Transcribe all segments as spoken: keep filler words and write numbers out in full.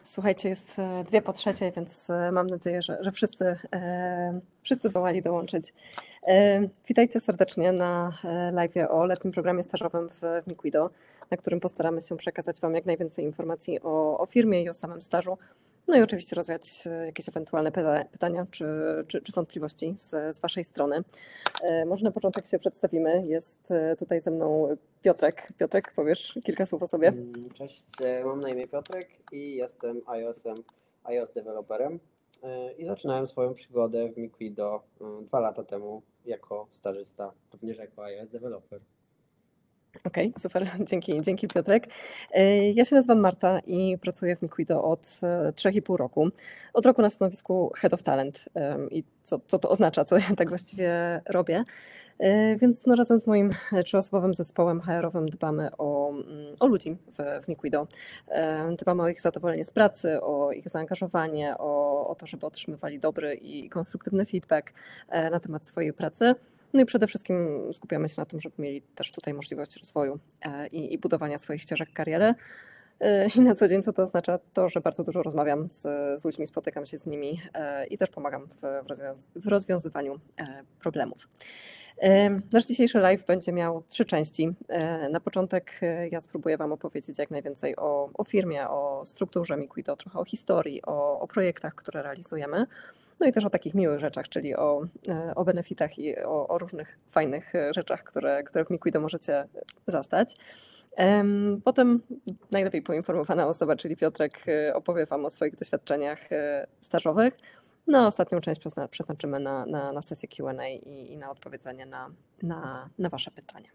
Słuchajcie, jest e, dwie po trzeciej, więc e, mam nadzieję, że, że wszyscy, e, wszyscy zdołali dołączyć. E, Witajcie serdecznie na e, live o letnim programie stażowym w, w Miquido, na którym postaramy się przekazać Wam jak najwięcej informacji o, o firmie i o samym stażu. No i oczywiście rozwiać e, jakieś ewentualne pyta- pytania czy, czy, czy wątpliwości z, z Waszej strony. E, Może na początek się przedstawimy. Jest e, tutaj ze mną Piotrek. Piotrek, powiesz kilka słów o sobie? Mm, Cześć, e, mam na imię Piotrek i jestem iOS-em, iOS deweloperem e, i zaczynałem swoją przygodę w Miquido e, dwa lata temu jako stażysta, również jako iOS developer. Okej, super, dzięki, dzięki Piotrek. E, Ja się nazywam Marta i pracuję w Miquido od e, trzech i pół roku. Od roku na stanowisku Head of Talent. Em, I co, co to oznacza, co ja tak właściwie robię? E, Więc no, razem z moim trzyosobowym zespołem H R-owym dbamy o, mm, o ludzi w, w Miquido. E, Dbamy o ich zadowolenie z pracy, o ich zaangażowanie, o, o to, żeby otrzymywali dobry i konstruktywny feedback e, na temat swojej pracy. No i przede wszystkim skupiamy się na tym, żeby mieli też tutaj możliwość rozwoju e, i, i budowania swoich ścieżek kariery. E, I na co dzień, co to oznacza? To, że bardzo dużo rozmawiam z, z ludźmi, spotykam się z nimi e, i też pomagam w, w, rozwiąz w rozwiązywaniu e, problemów. E, Nasz dzisiejszy live będzie miał trzy części. E, Na początek e, ja spróbuję Wam opowiedzieć jak najwięcej o, o firmie, o strukturze Miquido, trochę o historii, o, o projektach, które realizujemy. No i też o takich miłych rzeczach, czyli o, e, o benefitach i o, o różnych fajnych e, rzeczach, które, które w Miquido możecie zastać. Em, Potem najlepiej poinformowana osoba, czyli Piotrek, e, opowie Wam o swoich doświadczeniach e, stażowych. No a ostatnią część przezna- przeznaczymy na, na, na sesję Q and A i, i na odpowiedzenie na, na, na Wasze pytania.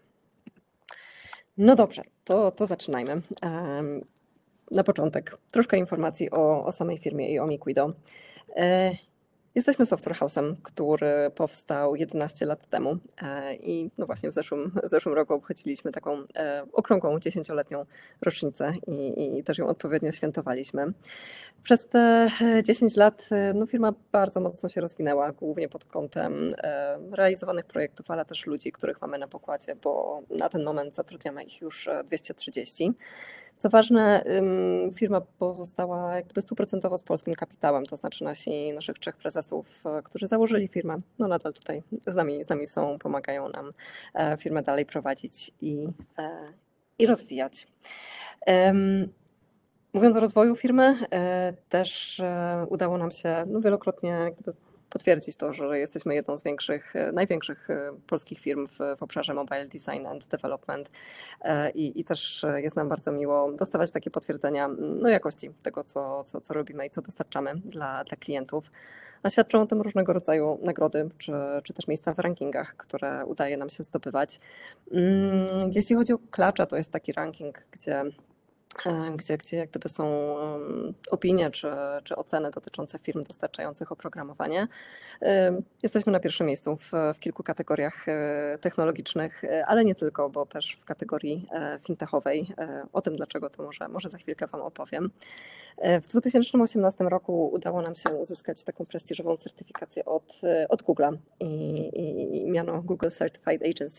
No dobrze, to, to zaczynajmy. Em, Na początek troszkę informacji o, o samej firmie i o Miquido. E, Jesteśmy software house'em, który powstał jedenaście lat temu e, i no właśnie w zeszłym, w zeszłym roku obchodziliśmy taką e, okrągłą dziesięcioletnią rocznicę i, i też ją odpowiednio świętowaliśmy. Przez te dziesięć lat e, no, firma bardzo mocno się rozwinęła, głównie pod kątem e, realizowanych projektów, ale też ludzi, których mamy na pokładzie, bo na ten moment zatrudniamy ich już e, dwieście trzydzieści. Co ważne, ym, firma pozostała jakby stuprocentowo z polskim kapitałem, to znaczy nasi, naszych trzech prezesów, e, którzy założyli firmę, no nadal tutaj z nami, z nami są, pomagają nam e, firmę dalej prowadzić i, e, i rozwijać. Em, Mówiąc o rozwoju firmy, e, też e, udało nam się no, wielokrotnie jakby potwierdzić to, że jesteśmy jedną z większych, e, największych e, polskich firm w, w obszarze mobile design and development E, i, i też e, jest nam bardzo miło dostawać takie potwierdzenia no, jakości tego, co, co, co robimy i co dostarczamy dla, dla klientów. A świadczą o tym różnego rodzaju nagrody, czy, czy też miejsca w rankingach, które udaje nam się zdobywać. Mm, Jeśli chodzi o Klacza, to jest taki ranking, gdzie e, gdzie, gdzie jak gdyby są um, opinie czy, czy oceny dotyczące firm dostarczających oprogramowanie. E, Jesteśmy na pierwszym miejscu w, w kilku kategoriach e, technologicznych, e, ale nie tylko, bo też w kategorii e, fintechowej. E, O tym dlaczego to może, może za chwilkę Wam opowiem. E, W dwa tysiące osiemnastym roku udało nam się uzyskać taką prestiżową certyfikację od, e, od Google'a i, i, i miano Google Certified Agency.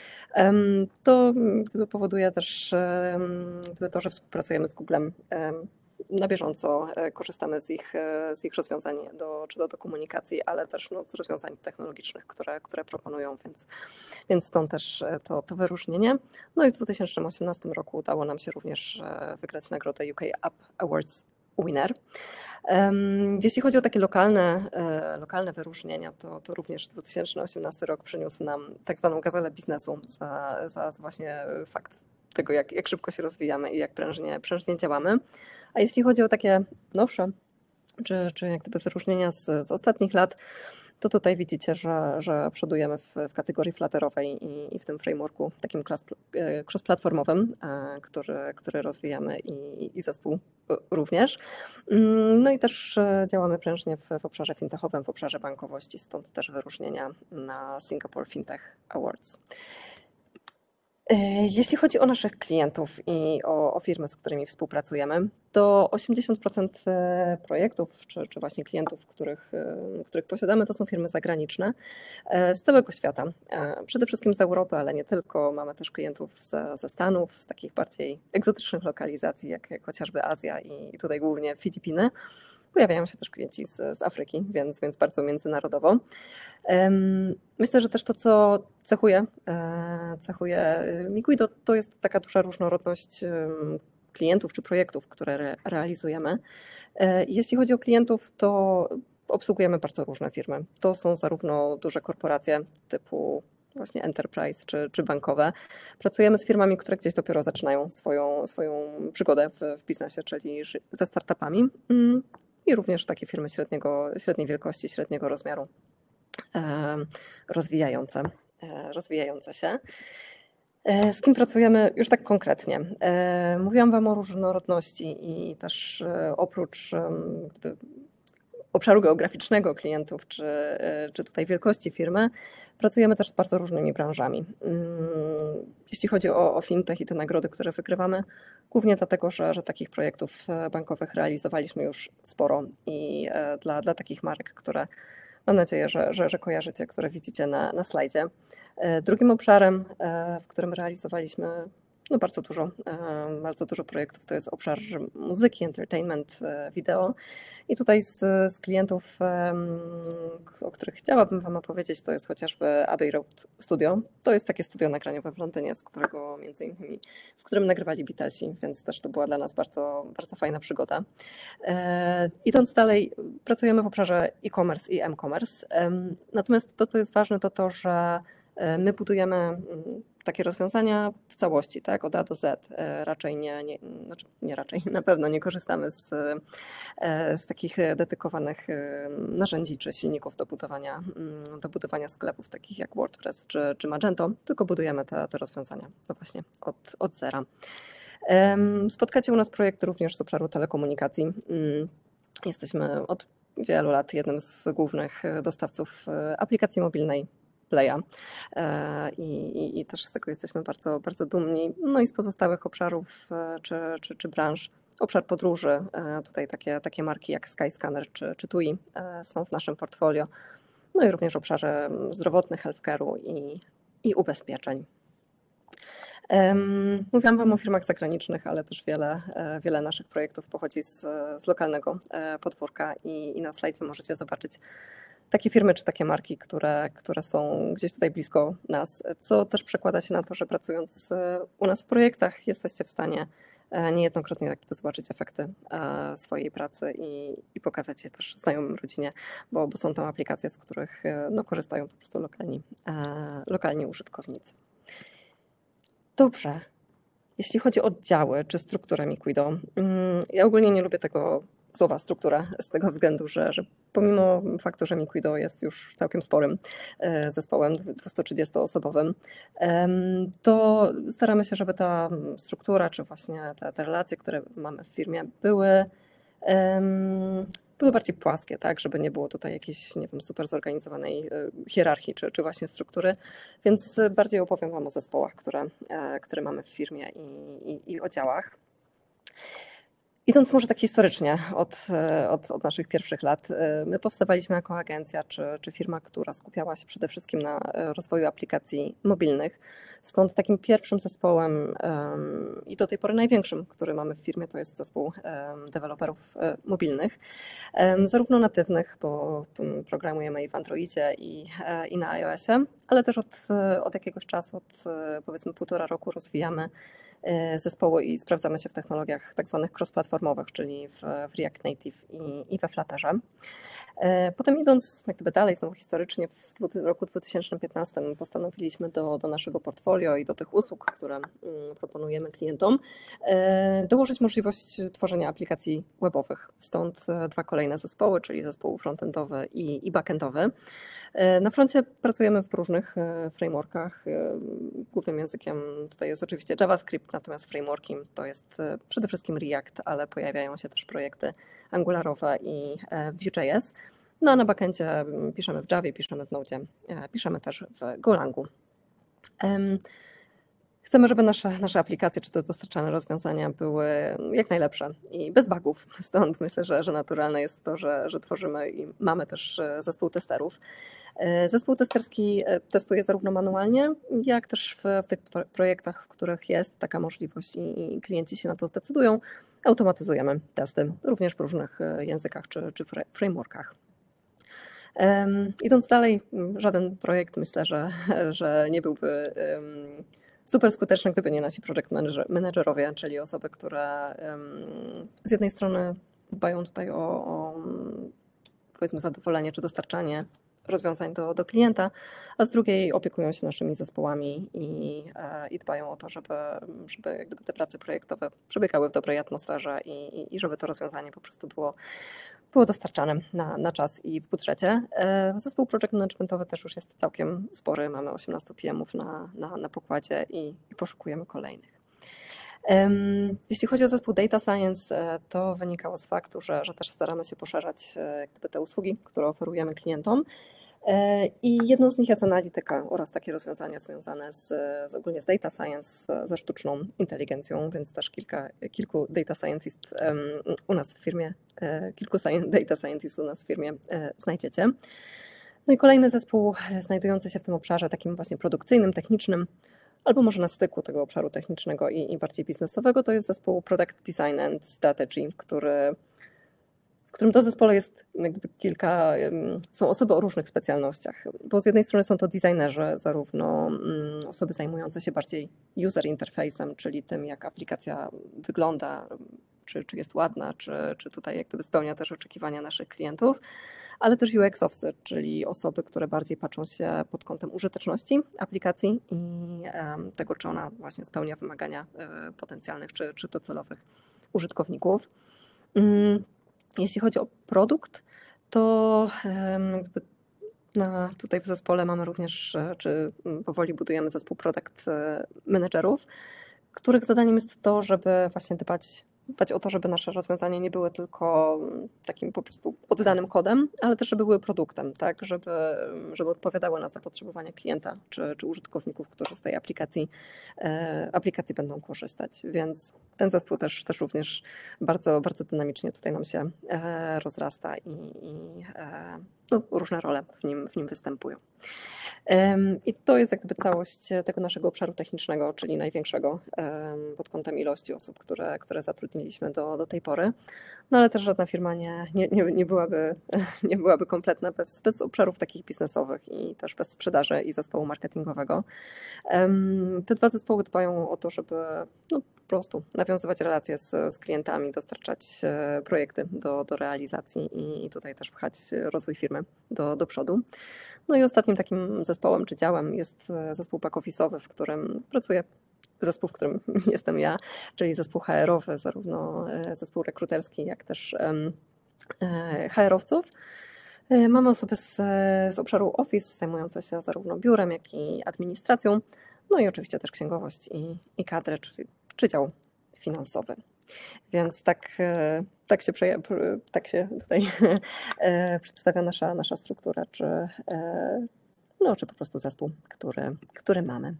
Em, To mm, gdyby powoduje też em, gdyby to, że współpracujemy z Googlem em, na bieżąco, e, korzystamy z ich, e, z ich rozwiązań do, czy do, do komunikacji, ale też no, z rozwiązań technologicznych, które, które proponują, więc, więc stąd też e, to, to wyróżnienie. No i w dwa tysiące osiemnastym roku udało nam się również e, wygrać nagrodę U K App Awards Winner. Em, Jeśli chodzi o takie lokalne, e, lokalne wyróżnienia, to, to również dwa tysiące osiemnasty rok przyniósł nam tak zwaną gazelę biznesu za, za za właśnie fakt tego, jak, jak szybko się rozwijamy i jak prężnie, prężnie działamy. A jeśli chodzi o takie nowsze, czy, czy jak gdyby wyróżnienia z, z ostatnich lat, to tutaj widzicie, że, że przodujemy w, w kategorii flatterowej i, i w tym frameworku takim klas- e, cross-platformowym, e, który, który rozwijamy i, i zespół e, również. Mm, No i też e, działamy prężnie w, w obszarze fintechowym, w obszarze bankowości, stąd też wyróżnienia na Singapore Fintech Awards. Jeśli chodzi o naszych klientów i o, o firmy, z którymi współpracujemy, to osiemdziesiąt procent projektów, czy, czy właśnie klientów, których, których posiadamy, to są firmy zagraniczne z całego świata. Przede wszystkim z Europy, ale nie tylko. Mamy też klientów ze, ze Stanów, z takich bardziej egzotycznych lokalizacji, jak, jak chociażby Azja i tutaj głównie Filipiny. Pojawiają się też klienci z, z Afryki, więc, więc bardzo międzynarodowo. Myślę, że też to, co cechuje, cechuje Miquido, to jest taka duża różnorodność klientów czy projektów, które re, realizujemy. Jeśli chodzi o klientów, to obsługujemy bardzo różne firmy. To są zarówno duże korporacje typu właśnie enterprise czy, czy bankowe. Pracujemy z firmami, które gdzieś dopiero zaczynają swoją, swoją przygodę w, w biznesie, czyli ze startupami. I również takie firmy średniego, średniej wielkości, średniego rozmiaru, rozwijające, rozwijające się. Z kim pracujemy już tak konkretnie? Mówiłam Wam o różnorodności i też oprócz obszaru geograficznego klientów, czy, czy tutaj wielkości firmy, pracujemy też z bardzo różnymi branżami. Jeśli chodzi o, o fintech i te nagrody, które wygrywamy, głównie dlatego, że, że takich projektów bankowych realizowaliśmy już sporo i dla, dla takich marek, które mam nadzieję, że, że, że kojarzycie, które widzicie na, na slajdzie. Drugim obszarem, w którym realizowaliśmy no bardzo dużo, bardzo dużo projektów, to jest obszar muzyki, entertainment, wideo. I tutaj z, z klientów, o których chciałabym Wam opowiedzieć, to jest chociażby Abbey Road Studio. To jest takie studio nagraniowe w Londynie, z którego między innymi, w którym nagrywali Beatlesi, więc też to była dla nas bardzo, bardzo fajna przygoda. E, idąc dalej, pracujemy w obszarze e-commerce i m-commerce. E, natomiast to, co jest ważne, to to, że my budujemy takie rozwiązania w całości, tak, od A do Z. Raczej nie, nie, znaczy nie raczej, na pewno nie korzystamy z, z takich dedykowanych narzędzi czy silników do budowania, do budowania sklepów, takich jak WordPress czy, czy Magento, tylko budujemy te, te rozwiązania no właśnie od, od zera. Spotkacie u nas projekty również z obszaru telekomunikacji. Jesteśmy od wielu lat jednym z głównych dostawców aplikacji mobilnej Playa I, i, i też z tego jesteśmy bardzo, bardzo dumni. No i z pozostałych obszarów czy, czy, czy branż, obszar podróży, tutaj takie, takie marki jak Skyscanner czy, czy TUI są w naszym portfolio. No i również w obszarze zdrowotnych, healthcare'u i, i ubezpieczeń. Mówiłam Wam o firmach zagranicznych, ale też wiele, wiele naszych projektów pochodzi z, z lokalnego podwórka i, i na slajdzie możecie zobaczyć takie firmy czy takie marki, które, które są gdzieś tutaj blisko nas, co też przekłada się na to, że pracując u nas w projektach jesteście w stanie niejednokrotnie jakby zobaczyć efekty swojej pracy i, i pokazać je też znajomym, rodzinie, bo, bo są to aplikacje, z których no, korzystają po prostu lokalni, lokalni użytkownicy. Dobrze. Jeśli chodzi o oddziały czy strukturę Miquido, ja ogólnie nie lubię tego słowa struktura z tego względu, że, że pomimo faktu, że Miquido jest już całkiem sporym zespołem dwustutrzydziestoosobowym, to staramy się, żeby ta struktura czy właśnie te, te relacje, które mamy w firmie były były bardziej płaskie, tak, żeby nie było tutaj jakiejś, nie wiem, super zorganizowanej hierarchii czy, czy właśnie struktury, więc bardziej opowiem Wam o zespołach, które, które mamy w firmie i, i, i o działach. Idąc może tak historycznie od, od, od naszych pierwszych lat, my powstawaliśmy jako agencja czy, czy firma, która skupiała się przede wszystkim na rozwoju aplikacji mobilnych. Stąd takim pierwszym zespołem um, i do tej pory największym, który mamy w firmie, to jest zespół um, deweloperów um, mobilnych, um, zarówno natywnych, bo programujemy i w Androidzie i, i na iOSie, ale też od, od jakiegoś czasu, od powiedzmy półtora roku rozwijamy zespołu i sprawdzamy się w technologiach tak zwanych cross-platformowych, czyli w, w React Native i, i we Flutterze. Potem idąc jak gdyby dalej, znowu historycznie, w roku dwa tysiące piętnastym postanowiliśmy do, do naszego portfolio i do tych usług, które proponujemy klientom, dołożyć możliwość tworzenia aplikacji webowych. Stąd dwa kolejne zespoły, czyli zespół frontendowy i, i backendowy. Na froncie pracujemy w różnych frameworkach. Głównym językiem tutaj jest oczywiście JavaScript, natomiast frameworkiem to jest przede wszystkim React, ale pojawiają się też projekty Angularowe i Vue.js. No a na backendzie piszemy w Javie, piszemy w Node, piszemy też w Golangu. Chcemy, żeby nasze, nasze aplikacje czy te dostarczane rozwiązania były jak najlepsze i bez bugów. Stąd myślę, że, że naturalne jest to, że, że tworzymy i mamy też zespół testerów. Zespół testerski testuje zarówno manualnie, jak też w, w tych projektach, w których jest taka możliwość i klienci się na to zdecydują, automatyzujemy testy, również w różnych językach czy, czy frameworkach. Um, idąc dalej, żaden projekt myślę, że, że nie byłby um, super skuteczny, gdyby nie nasi project managerowie, czyli osoby, które um, z jednej strony dbają tutaj o, o powiedzmy zadowolenie czy dostarczanie rozwiązań do, do klienta, a z drugiej opiekują się naszymi zespołami i, i dbają o to, żeby, żeby jak gdyby te prace projektowe przebiegały w dobrej atmosferze i, i żeby to rozwiązanie po prostu było, było dostarczane na, na czas i w budżecie. Zespół project managementowy też już jest całkiem spory, mamy osiemnaście P M ów na, na, na pokładzie i, i poszukujemy kolejnych. Jeśli chodzi o zespół Data Science, to wynikało z faktu, że, że też staramy się poszerzać jak gdyby te usługi, które oferujemy klientom. I jedną z nich jest analityka oraz takie rozwiązania związane z, z ogólnie z data science, ze sztuczną inteligencją, więc też kilka, kilku data scientist u nas w firmie, kilku data scientist u nas w firmie znajdziecie. No i kolejny zespół znajdujący się w tym obszarze takim właśnie produkcyjnym, technicznym, albo może na styku tego obszaru technicznego i, i bardziej biznesowego, to jest zespół Product Design and Strategy, który, w którym to zespole jest jakby kilka, są osoby o różnych specjalnościach, bo z jednej strony są to designerzy, zarówno osoby zajmujące się bardziej user interface'em, czyli tym, jak aplikacja wygląda, czy, czy jest ładna, czy, czy tutaj jak gdyby spełnia też oczekiwania naszych klientów, ale też U X-owcy, czyli osoby, które bardziej patrzą się pod kątem użyteczności aplikacji i tego, czy ona właśnie spełnia wymagania potencjalnych, czy, czy docelowych użytkowników. Jeśli chodzi o produkt, to jakby na, tutaj w zespole mamy również, czy powoli budujemy zespół product managerów, których zadaniem jest to, żeby właśnie dbać dbać o to, żeby nasze rozwiązania nie były tylko takim po prostu oddanym kodem, ale też, żeby były produktem, tak, żeby, żeby odpowiadały na zapotrzebowania klienta czy, czy użytkowników, którzy z tej aplikacji, e, aplikacji będą korzystać. Więc ten zespół też, też również bardzo, bardzo dynamicznie tutaj nam się e, rozrasta i, i e, no, różne role w nim, w nim występują. I to jest jakby całość tego naszego obszaru technicznego, czyli największego pod kątem ilości osób, które, które zatrudniliśmy do, do tej pory. No ale też żadna firma nie, nie, nie, nie, byłaby, nie byłaby kompletna bez, bez obszarów takich biznesowych i też bez sprzedaży i zespołu marketingowego. Te dwa zespoły dbają o to, żeby no, po prostu nawiązywać relacje z, z klientami, dostarczać projekty do, do realizacji i tutaj też pchać rozwój firmy do, do przodu. No i ostatnim takim zespołem czy działem jest zespół back-office'owy, w którym pracuję, zespół, w którym jestem ja, czyli zespół H R-owy, zarówno zespół rekruterski, jak też H R-owców. Mamy osoby z, z obszaru Office zajmujące się zarówno biurem, jak i administracją, no i oczywiście też księgowość i, i kadrę, czy, czy dział finansowy. Więc tak, tak, się, tak się tutaj przedstawia nasza, nasza struktura, czy, no, czy po prostu zespół, który, który mamy.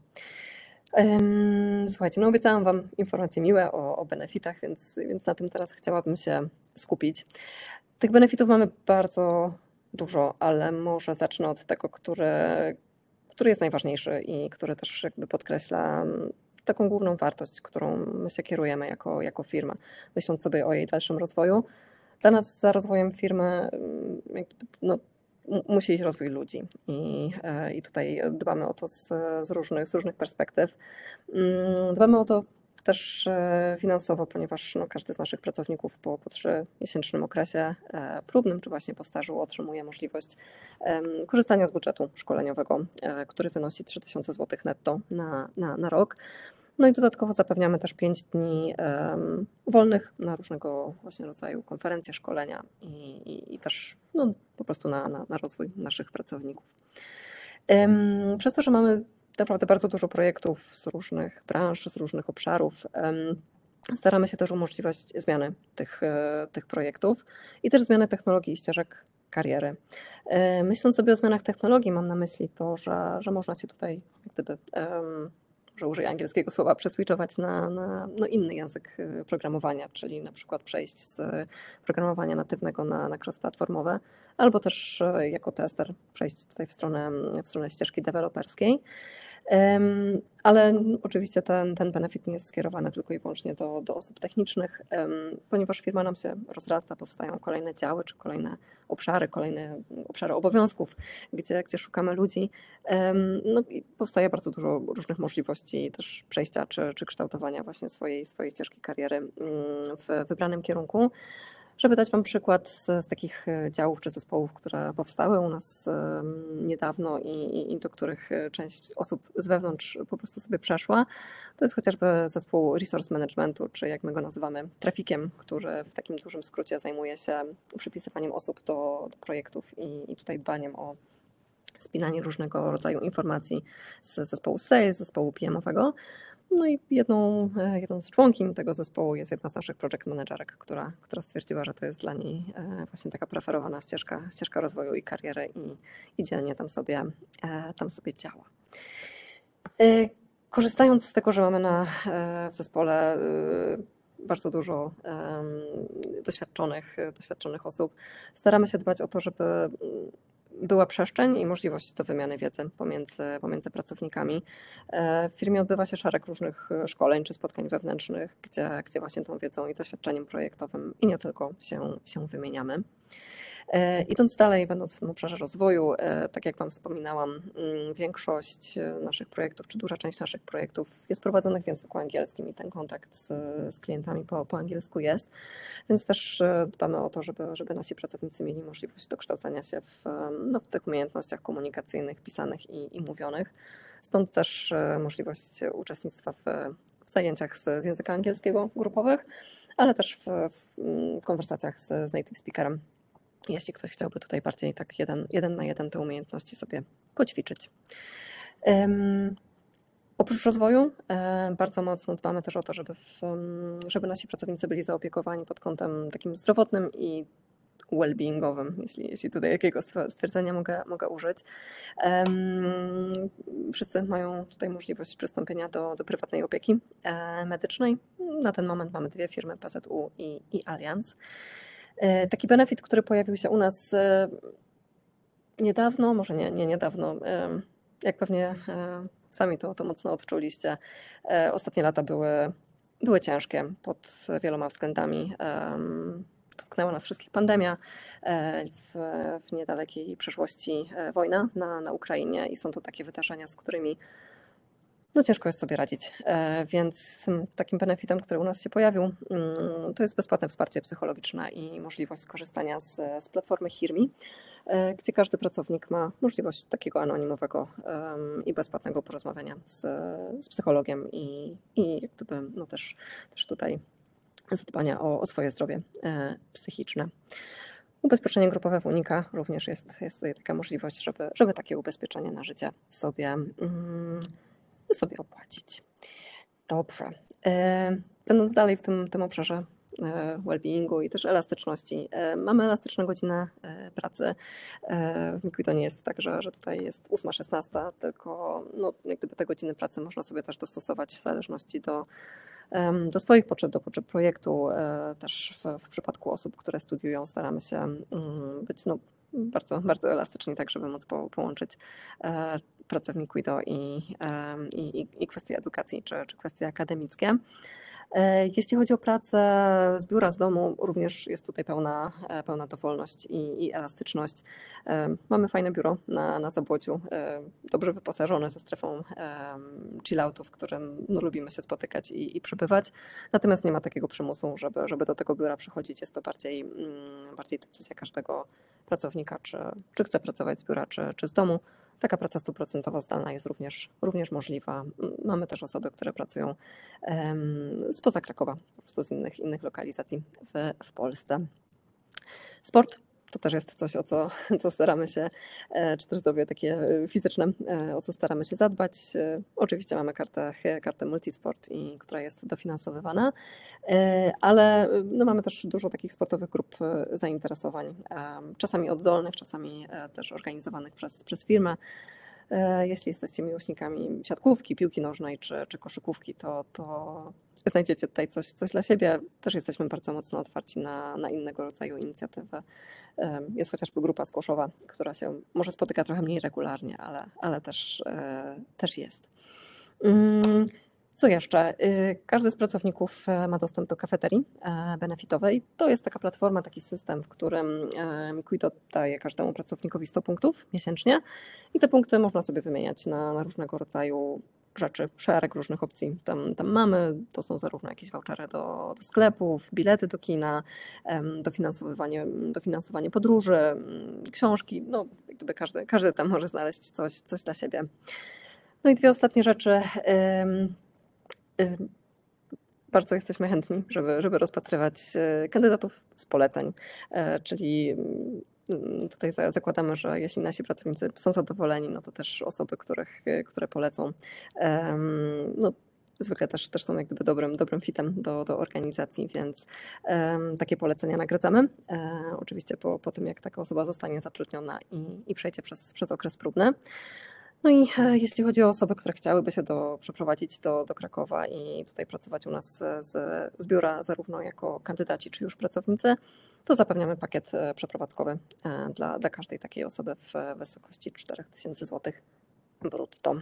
Słuchajcie, no obiecałam Wam informacje miłe o, o benefitach, więc, więc na tym teraz chciałabym się skupić. Tych benefitów mamy bardzo dużo, ale może zacznę od tego, który, który jest najważniejszy i który też jakby podkreśla taką główną wartość, którą my się kierujemy jako, jako firma, myśląc sobie o jej dalszym rozwoju. Dla nas za rozwojem firmy no, musi iść rozwój ludzi i, i tutaj dbamy o to z, z, różnych, z różnych perspektyw. Dbamy o to też finansowo, ponieważ no, każdy z naszych pracowników po, po trzymiesięcznym okresie próbnym, czy właśnie po stażu otrzymuje możliwość korzystania z budżetu szkoleniowego, który wynosi trzy tysiące złotych netto na, na, na rok. No i dodatkowo zapewniamy też pięć dni um, wolnych na różnego właśnie rodzaju konferencje, szkolenia i, i, i też no, po prostu na, na, na rozwój naszych pracowników. Um, przez to, że mamy naprawdę bardzo dużo projektów z różnych branż, z różnych obszarów, um, staramy się też umożliwiać zmiany tych, tych projektów i też zmiany technologii i ścieżek kariery. Myśląc sobie o zmianach technologii, mam na myśli to, że, że można się tutaj jak gdyby um, że użyję angielskiego słowa, przeswitchować na, na no inny język programowania, czyli na przykład przejść z programowania natywnego na, na cross-platformowe, albo też jako tester przejść tutaj w stronę, w stronę ścieżki deweloperskiej. Ale oczywiście ten, ten benefit nie jest skierowany tylko i wyłącznie do, do osób technicznych, ponieważ firma nam się rozrasta, powstają kolejne działy czy kolejne obszary, kolejne obszary obowiązków, gdzie, gdzie szukamy ludzi. No i powstaje bardzo dużo różnych możliwości też przejścia czy, czy kształtowania właśnie swojej, swojej ścieżki kariery w wybranym kierunku. Żeby dać Wam przykład z, z takich działów czy zespołów, które powstały u nas niedawno i, i do których część osób z wewnątrz po prostu sobie przeszła, to jest chociażby zespół resource managementu, czy jak my go nazywamy, trafikiem, który w takim dużym skrócie zajmuje się przypisywaniem osób do, do projektów i, i tutaj dbaniem o spinanie różnego rodzaju informacji z zespołu sales, zespołu P M-owego. No i jedną, jedną z członkiń tego zespołu jest jedna z naszych project managerek, która, która stwierdziła, że to jest dla niej właśnie taka preferowana ścieżka, ścieżka rozwoju i kariery i, i dzielnie tam sobie, tam sobie działa. Korzystając z tego, że mamy na, w zespole bardzo dużo doświadczonych, doświadczonych osób, staramy się dbać o to, żeby była przestrzeń i możliwość do wymiany wiedzy pomiędzy, pomiędzy pracownikami. W firmie odbywa się szereg różnych szkoleń czy spotkań wewnętrznych, gdzie, gdzie właśnie tą wiedzą i doświadczeniem projektowym i nie tylko się, się wymieniamy. Idąc dalej, będąc w tym obszarze rozwoju, tak jak Wam wspominałam, większość naszych projektów, czy duża część naszych projektów jest prowadzonych w języku angielskim i ten kontakt z, z klientami po, po angielsku jest, więc też dbamy o to, żeby, żeby nasi pracownicy mieli możliwość dokształcenia się w, no, w tych umiejętnościach komunikacyjnych, pisanych i, i mówionych. Stąd też możliwość uczestnictwa w, w zajęciach z, z języka angielskiego grupowych, ale też w, w konwersacjach z, z native speakerem, jeśli ktoś chciałby tutaj bardziej tak jeden, jeden na jeden te umiejętności sobie poćwiczyć. Um, oprócz rozwoju um, bardzo mocno dbamy też o to, żeby, w, um, żeby nasi pracownicy byli zaopiekowani pod kątem takim zdrowotnym i well-beingowym, jeśli, jeśli tutaj jakiego stwierdzenia mogę, mogę użyć. Um, wszyscy mają tutaj możliwość przystąpienia do, do prywatnej opieki e, medycznej. Na ten moment mamy dwie firmy, P Z U i, i Allianz. Taki benefit, który pojawił się u nas niedawno, może nie, nie niedawno, jak pewnie sami to, to mocno odczuliście, ostatnie lata były, były ciężkie pod wieloma względami. Dotknęła nas wszystkich pandemia, w, w niedalekiej przeszłości wojna na, na Ukrainie i są to takie wydarzenia, z którymi no ciężko jest sobie radzić, więc takim benefitem, który u nas się pojawił, to jest bezpłatne wsparcie psychologiczne i możliwość skorzystania z, z platformy Hear.me, gdzie każdy pracownik ma możliwość takiego anonimowego i bezpłatnego porozmawiania z, z psychologiem i, i jak gdyby, no też, też tutaj zadbania o, o swoje zdrowie psychiczne. Ubezpieczenie grupowe w Unika również jest, jest tutaj taka możliwość, żeby, żeby takie ubezpieczenie na życie sobie mm, sobie opłacić. Dobrze. Będąc dalej w tym, tym obszarze well-beingu i też elastyczności, mamy elastyczne godziny pracy. W Miquid to nie jest tak, że, że tutaj jest ósma, szesnasta, tylko no, jak gdyby te godziny pracy można sobie też dostosować w zależności do, do swoich potrzeb, do potrzeb projektu. Też w, w przypadku osób, które studiują, staramy się być no, bardzo, bardzo elastyczni, tak żeby móc po, połączyć pracę w Miquido i, i, i kwestie edukacji czy, czy kwestie akademickie. Jeśli chodzi o pracę z biura, z domu, również jest tutaj pełna, pełna dowolność i, i elastyczność. Mamy fajne biuro na, na Zabłociu, dobrze wyposażone ze strefą chilloutu, w którym no, lubimy się spotykać i, i przebywać. Natomiast nie ma takiego przymusu, żeby, żeby do tego biura przychodzić. Jest to bardziej, bardziej decyzja każdego pracownika, czy, czy chce pracować z biura, czy, czy z domu. Taka praca stuprocentowo zdalna jest również, również możliwa. Mamy też osoby, które pracują spoza Krakowa, po prostu z innych, innych lokalizacji w, w Polsce. Sport to też jest coś, o co, co staramy się, czy też zdrowie takie fizyczne, o co staramy się zadbać. Oczywiście mamy kartę, kartę Multisport, i, która jest dofinansowywana, ale no mamy też dużo takich sportowych grup zainteresowań, czasami oddolnych, czasami też organizowanych przez, przez firmę. Jeśli jesteście miłośnikami siatkówki, piłki nożnej czy, czy koszykówki, to, to znajdziecie tutaj coś, coś dla siebie. Też jesteśmy bardzo mocno otwarci na, na innego rodzaju inicjatywy. Jest chociażby grupa squashowa, która się może spotyka trochę mniej regularnie, ale, ale też, też jest. Co jeszcze? Każdy z pracowników ma dostęp do kafeterii benefitowej. To jest taka platforma, taki system, w którym Miquido daje każdemu pracownikowi sto punktów miesięcznie i te punkty można sobie wymieniać na, na różnego rodzaju rzeczy, szereg różnych opcji tam, tam mamy. To są zarówno jakieś vouchery do, do sklepów, bilety do kina, dofinansowywanie, dofinansowanie podróży, książki. No, jakby każdy, każdy tam może znaleźć coś, coś dla siebie. No i dwie ostatnie rzeczy. Bardzo jesteśmy chętni, żeby, żeby rozpatrywać kandydatów z poleceń, czyli tutaj zakładamy, że jeśli nasi pracownicy są zadowoleni, no to też osoby, których, które polecą, no zwykle też, też są jak gdyby dobrym, dobrym fitem do, do organizacji, więc takie polecenia nagradzamy. Oczywiście po, po tym, jak taka osoba zostanie zatrudniona i, i przejdzie przez, przez okres próbny. No i jeśli chodzi o osoby, które chciałyby się do, przeprowadzić do, do Krakowa i tutaj pracować u nas z, z biura, zarówno jako kandydaci, czy już pracownicy, to zapewniamy pakiet przeprowadzkowy dla, dla każdej takiej osoby w wysokości cztery tysiące złotych brutto.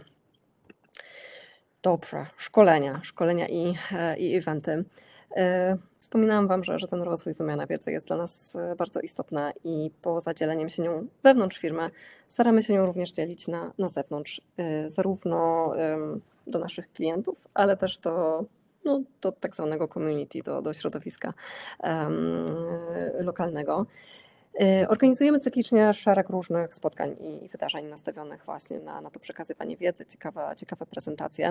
Dobrze, szkolenia, szkolenia i, i eventy. Wspominałam Wam, że, że ten rozwój, wymiana wiedzy jest dla nas bardzo istotna i poza dzieleniem się nią wewnątrz firmy staramy się nią również dzielić na, na zewnątrz, zarówno do naszych klientów, ale też do, no, do tak zwanego community, do, do środowiska um, lokalnego. Organizujemy cyklicznie szereg różnych spotkań i wydarzeń nastawionych właśnie na, na to przekazywanie wiedzy, ciekawe, ciekawe prezentacje.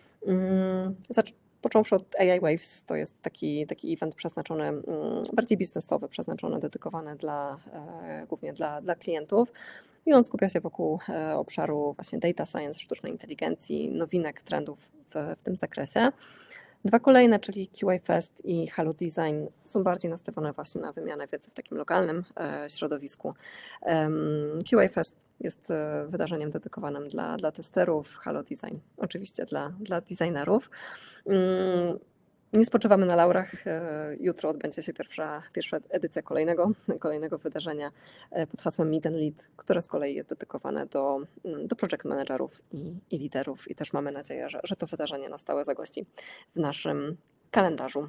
Począwszy od A I Waves, to jest taki, taki event przeznaczony, bardziej biznesowy, przeznaczony, dedykowany dla, głównie dla, dla klientów. I on skupia się wokół obszaru właśnie data science, sztucznej inteligencji, nowinek, trendów w, w tym zakresie. Dwa kolejne, czyli Q I Fest i Halo Design, są bardziej nastawione właśnie na wymianę wiedzy w takim lokalnym środowisku. Q I Fest jest wydarzeniem dedykowanym dla, dla testerów, Halo Design oczywiście dla, dla designerów. Nie spoczywamy na laurach. Jutro odbędzie się pierwsza, pierwsza edycja kolejnego, kolejnego wydarzenia pod hasłem Meet and Lead, które z kolei jest dedykowane do, do project managerów i, i liderów i też mamy nadzieję, że, że to wydarzenie na stałe zagości w naszym kalendarzu.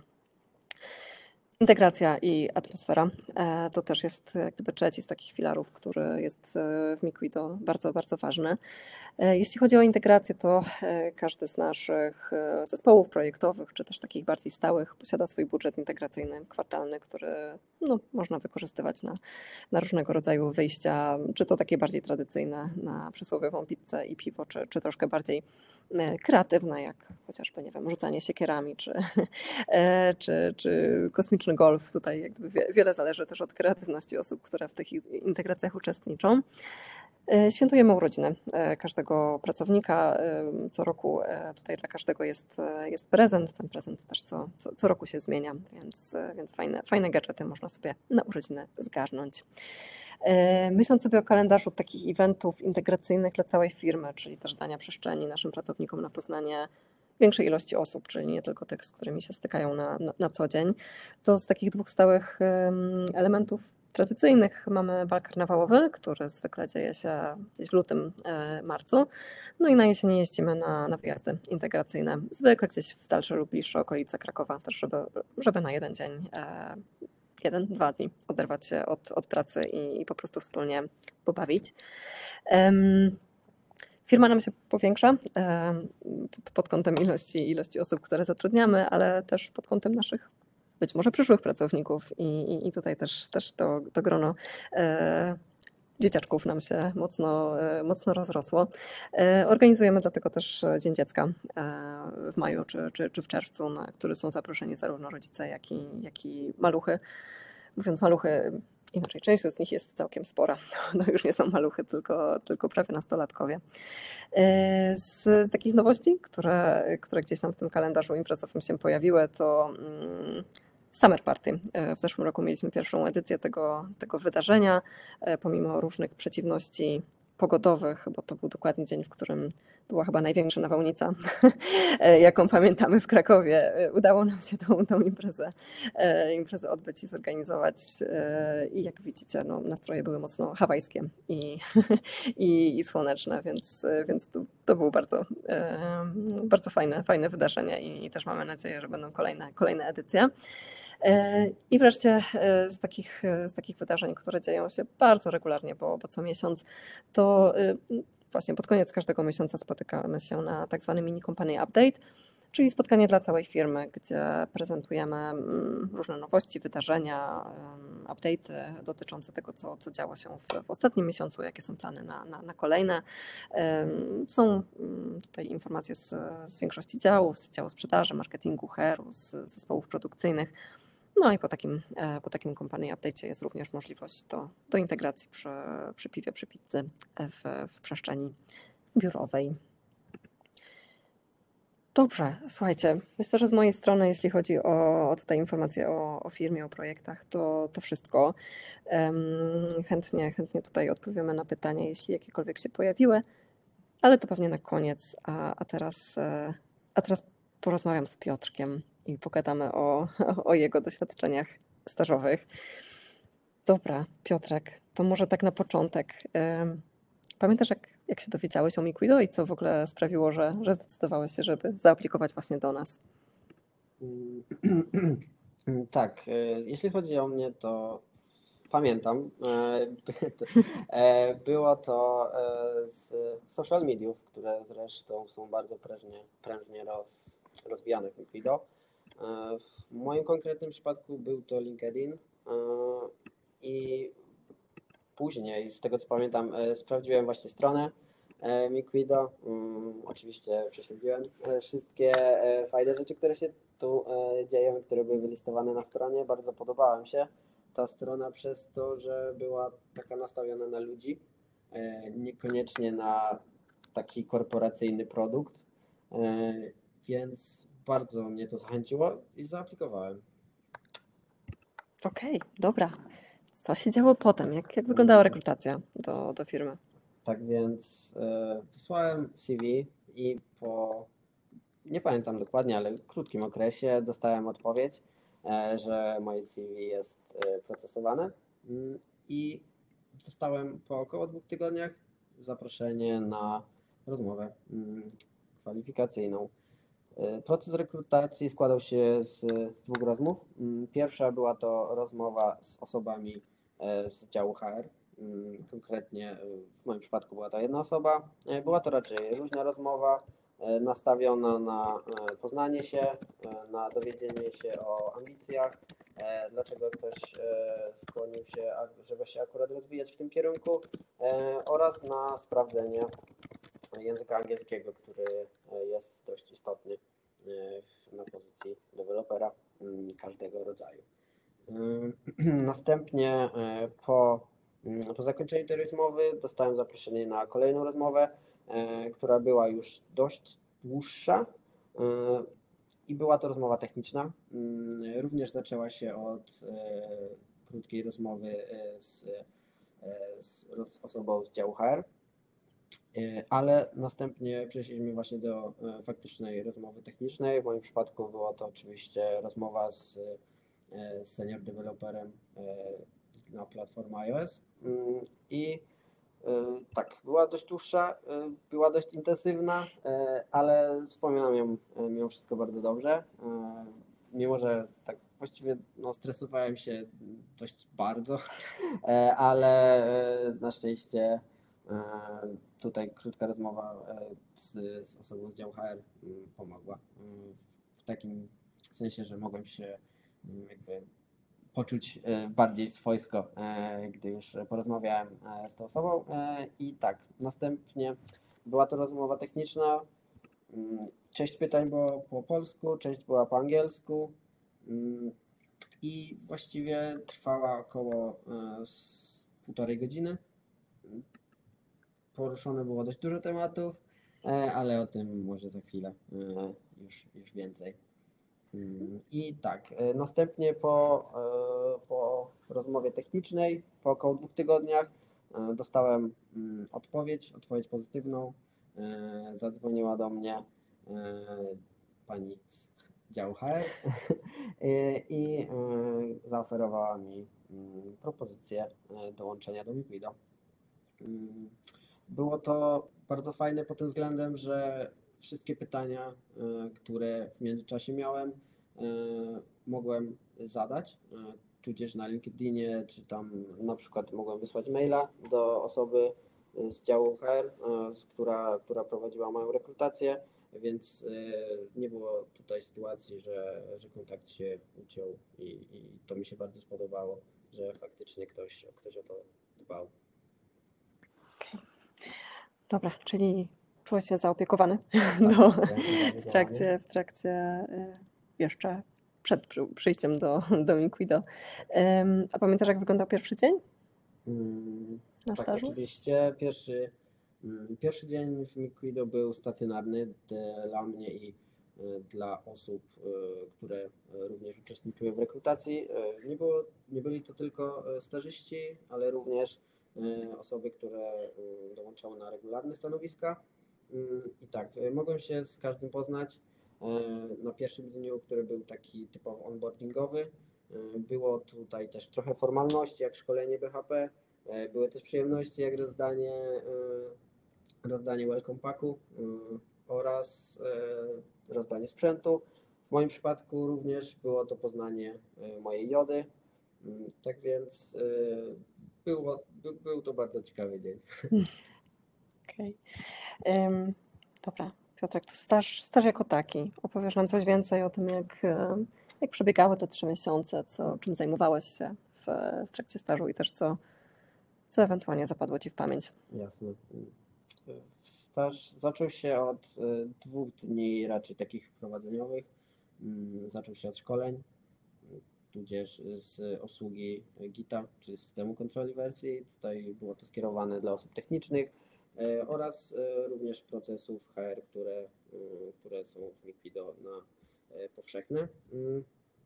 Integracja i atmosfera to też jest jak gdyby trzeci z takich filarów, który jest w Miquido bardzo, bardzo ważny. Jeśli chodzi o integrację, to każdy z naszych zespołów projektowych, czy też takich bardziej stałych, posiada swój budżet integracyjny kwartalny, który no, można wykorzystywać na, na różnego rodzaju wyjścia, czy to takie bardziej tradycyjne na przysłowiową pizzę i piwo, czy, czy troszkę bardziej kreatywne, jak chociażby, nie wiem, rzucanie siekierami, czy, czy, czy kosmiczny golf. Tutaj jakby wiele zależy też od kreatywności osób, które w tych integracjach uczestniczą. Świętujemy urodziny każdego pracownika. Co roku tutaj dla każdego jest, jest prezent. Ten prezent też co, co, co roku się zmienia, więc, więc fajne, fajne gadżety można sobie na urodziny zgarnąć. Myśląc sobie o kalendarzu takich eventów integracyjnych dla całej firmy, czyli też dania przestrzeni naszym pracownikom na poznanie większej ilości osób, czyli nie tylko tych, z którymi się stykają na, na, na co dzień, to z takich dwóch stałych elementów tradycyjnych mamy bal karnawałowy, który zwykle dzieje się gdzieś w lutym, marcu. No i na jesieni jeździmy na, na wyjazdy integracyjne, zwykle gdzieś w dalsze lub bliższe okolice Krakowa, też żeby, żeby na jeden dzień, jeden, dwa dni oderwać się od, od pracy i, i po prostu wspólnie pobawić. Um, Firma nam się powiększa pod, pod kątem ilości, ilości osób, które zatrudniamy, ale też pod kątem naszych być może przyszłych pracowników i, i, i tutaj też, też to, to grono e, dzieciaczków nam się mocno, e, mocno rozrosło. E, organizujemy dlatego też Dzień Dziecka e, w maju czy, czy, czy w czerwcu, na który są zaproszeni zarówno rodzice, jak i, jak i maluchy. Mówiąc maluchy, inaczej, część z nich jest całkiem spora. No już nie są maluchy, tylko, tylko prawie nastolatkowie. Z, z takich nowości, które, które gdzieś tam w tym kalendarzu imprezowym się pojawiły, to mm, Summer Party. W zeszłym roku mieliśmy pierwszą edycję tego, tego wydarzenia. Pomimo różnych przeciwności pogodowych, bo to był dokładnie dzień, w którym była chyba największa nawałnica, jaką pamiętamy w Krakowie. Udało nam się tą, tą imprezę, imprezę odbyć i zorganizować. I jak widzicie, no, nastroje były mocno hawajskie i, i, i słoneczne, więc, więc to, to było bardzo, bardzo fajne, fajne wydarzenie i, i też mamy nadzieję, że będą kolejne, kolejne edycje. I wreszcie z takich, z takich wydarzeń, które dzieją się bardzo regularnie, bo, bo co miesiąc, to właśnie pod koniec każdego miesiąca spotykamy się na tak zwany mini company update, czyli spotkanie dla całej firmy, gdzie prezentujemy różne nowości, wydarzenia, update'y dotyczące tego, co, co działo się w, w ostatnim miesiącu, jakie są plany na, na, na kolejne. Są tutaj informacje z, z większości działów, z działu sprzedaży, marketingu, H R u, z zespołów produkcyjnych. No i po takim, po takim company update'cie jest również możliwość do, do integracji przy, przy piwie, przy pizzy w, w przestrzeni biurowej. Dobrze, słuchajcie, myślę, że z mojej strony, jeśli chodzi o, o tutaj informacje o, o firmie, o projektach, to, to wszystko. Um, chętnie, chętnie tutaj odpowiemy na pytania, jeśli jakiekolwiek się pojawiły, ale to pewnie na koniec, a, a, teraz, a teraz porozmawiam z Piotrkiem i pogadamy o, o jego doświadczeniach stażowych. Dobra, Piotrek, to może tak na początek. Pamiętasz, jak, jak się dowiedziałeś o Miquido i co w ogóle sprawiło, że, że zdecydowałeś się, żeby zaaplikować właśnie do nas? Tak, jeśli chodzi o mnie, to pamiętam. Było to z social mediów, które zresztą są bardzo prężnie, prężnie roz, rozwijane w Miquido. W moim konkretnym przypadku był to LinkedIn i później, z tego co pamiętam, sprawdziłem właśnie stronę Miquido. Oczywiście prześledziłem wszystkie fajne rzeczy, które się tu dzieją, które były wylistowane na stronie. Bardzo podobała mi się ta strona przez to, że była taka nastawiona na ludzi, niekoniecznie na taki korporacyjny produkt, więc bardzo mnie to zachęciło i zaaplikowałem. Okej, okay, dobra. Co się działo potem? Jak, jak wyglądała rekrutacja do, do firmy? Tak więc e, wysłałem C V i po, nie pamiętam dokładnie, ale krótkim okresie dostałem odpowiedź, e, że moje C V jest e, procesowane mm, i dostałem po około dwóch tygodniach zaproszenie na rozmowę mm, kwalifikacyjną. E, proces rekrutacji składał się z, z dwóch rozmów. Mm, Pierwsza była to rozmowa z osobami e, z działu H R. Mm, Konkretnie e, w moim przypadku była to jedna osoba. E, Była to raczej luźna rozmowa, e, nastawiona na e, poznanie się, e, na dowiedzenie się o ambicjach, e, dlaczego ktoś e, skłonił się, a- żeby się akurat rozwijać w tym kierunku, e, oraz na sprawdzenie języka angielskiego, który e, jest dość istotny e, w- na pozycji dewelopera mm, każdego rodzaju. Ym, Następnie e, po, mm, po zakończeniu tej rozmowy dostałem zaproszenie na kolejną rozmowę, e, która była już dość dłuższa e, i była to rozmowa techniczna. Ym, Również zaczęła się od e, krótkiej rozmowy e, z, e, z roz- osobą z działu H R, e, ale następnie przeszliśmy właśnie do e, faktycznej rozmowy technicznej. W moim przypadku była to oczywiście rozmowa z e, senior deweloperem e, na platformę iOS. Mm, I e, tak, była dość dłuższa, e, była dość intensywna, e, ale wspominam ją e, mimo wszystko bardzo dobrze. E, Mimo, że tak właściwie no, stresowałem się dość bardzo, e, ale e, na szczęście e, tutaj krótka rozmowa e, z, z osobą z działu H R mm, pomogła. Mm, W takim sensie, że mogłem się mm, jakby poczuć e, bardziej swojsko, e, gdy już porozmawiałem e, z tą osobą. E, I tak, następnie była to rozmowa techniczna. Mm, Część pytań było po polsku, część była po angielsku mm, i właściwie trwała około e, z półtorej godziny. Poruszone było dość dużo tematów, e, ale o tym może za chwilę e, już, już więcej. Mm, I tak, e, następnie po, e, po rozmowie technicznej, po około dwóch tygodniach, E, Dostałem mm, odpowiedź, odpowiedź pozytywną. E, Zadzwoniła do mnie e, pani z działu H R e, i e, zaoferowała mi mm, propozycję e, dołączenia do Liquido. Mm, Było to bardzo fajne pod tym względem, że wszystkie pytania, e, które w międzyczasie miałem, e, mogłem zadać, e, tudzież na LinkedInie, czy tam na przykład mogłem wysłać maila do osoby e, z działu H R, e, z- która, która prowadziła moją rekrutację, więc e, nie było tutaj sytuacji, że, że kontakt się uciął i, i to mi się bardzo spodobało, że faktycznie ktoś, ktoś o to dbał. Dobra, czyli czułeś się zaopiekowany Tak, do, czułem się w zaopiekowany. trakcie, w trakcie y, jeszcze przed przy, przyjściem do, do Liquido. Ym, a pamiętasz, jak wyglądał pierwszy dzień Mm, na Tak, stażu? oczywiście. Pierwszy, mm, pierwszy dzień w Liquido był stacjonarny dla mnie i e, dla osób, e, które e, również uczestniczyły w rekrutacji. E, Nie było, nie byli to tylko e, stażyści, ale również e, osoby, które e, dołączały na regularne stanowiska. Mm, I tak, e, mogłem się z każdym poznać. E, Na pierwszym dniu, który był taki typowo onboardingowy, e, było tutaj też trochę formalności, jak szkolenie B H P. E, Były też przyjemności, jak rozdanie, e, rozdanie welcome packu e, oraz e, rozdanie sprzętu. W moim przypadku również było to poznanie e, mojej jody. Mm, Tak więc e, było, by, był to bardzo ciekawy dzień. Okej. Ym, dobra, Piotrek, to staż, staż jako taki. Opowiesz nam coś więcej o tym, jak, em, jak przebiegały te trzy miesiące, co, czym zajmowałeś się w, w trakcie stażu i też co, co ewentualnie zapadło Ci w pamięć. Jasne. Mm. Staż zaczął się od e, dwóch dni raczej takich wprowadzeniowych. Mm, Zaczął się od szkoleń, tudzież z obsługi Gita, czyli systemu kontroli wersji. Tutaj było to skierowane dla osób technicznych e, oraz e, również procesów H R, które, e, które są w Liquido na e, powszechne. Mm,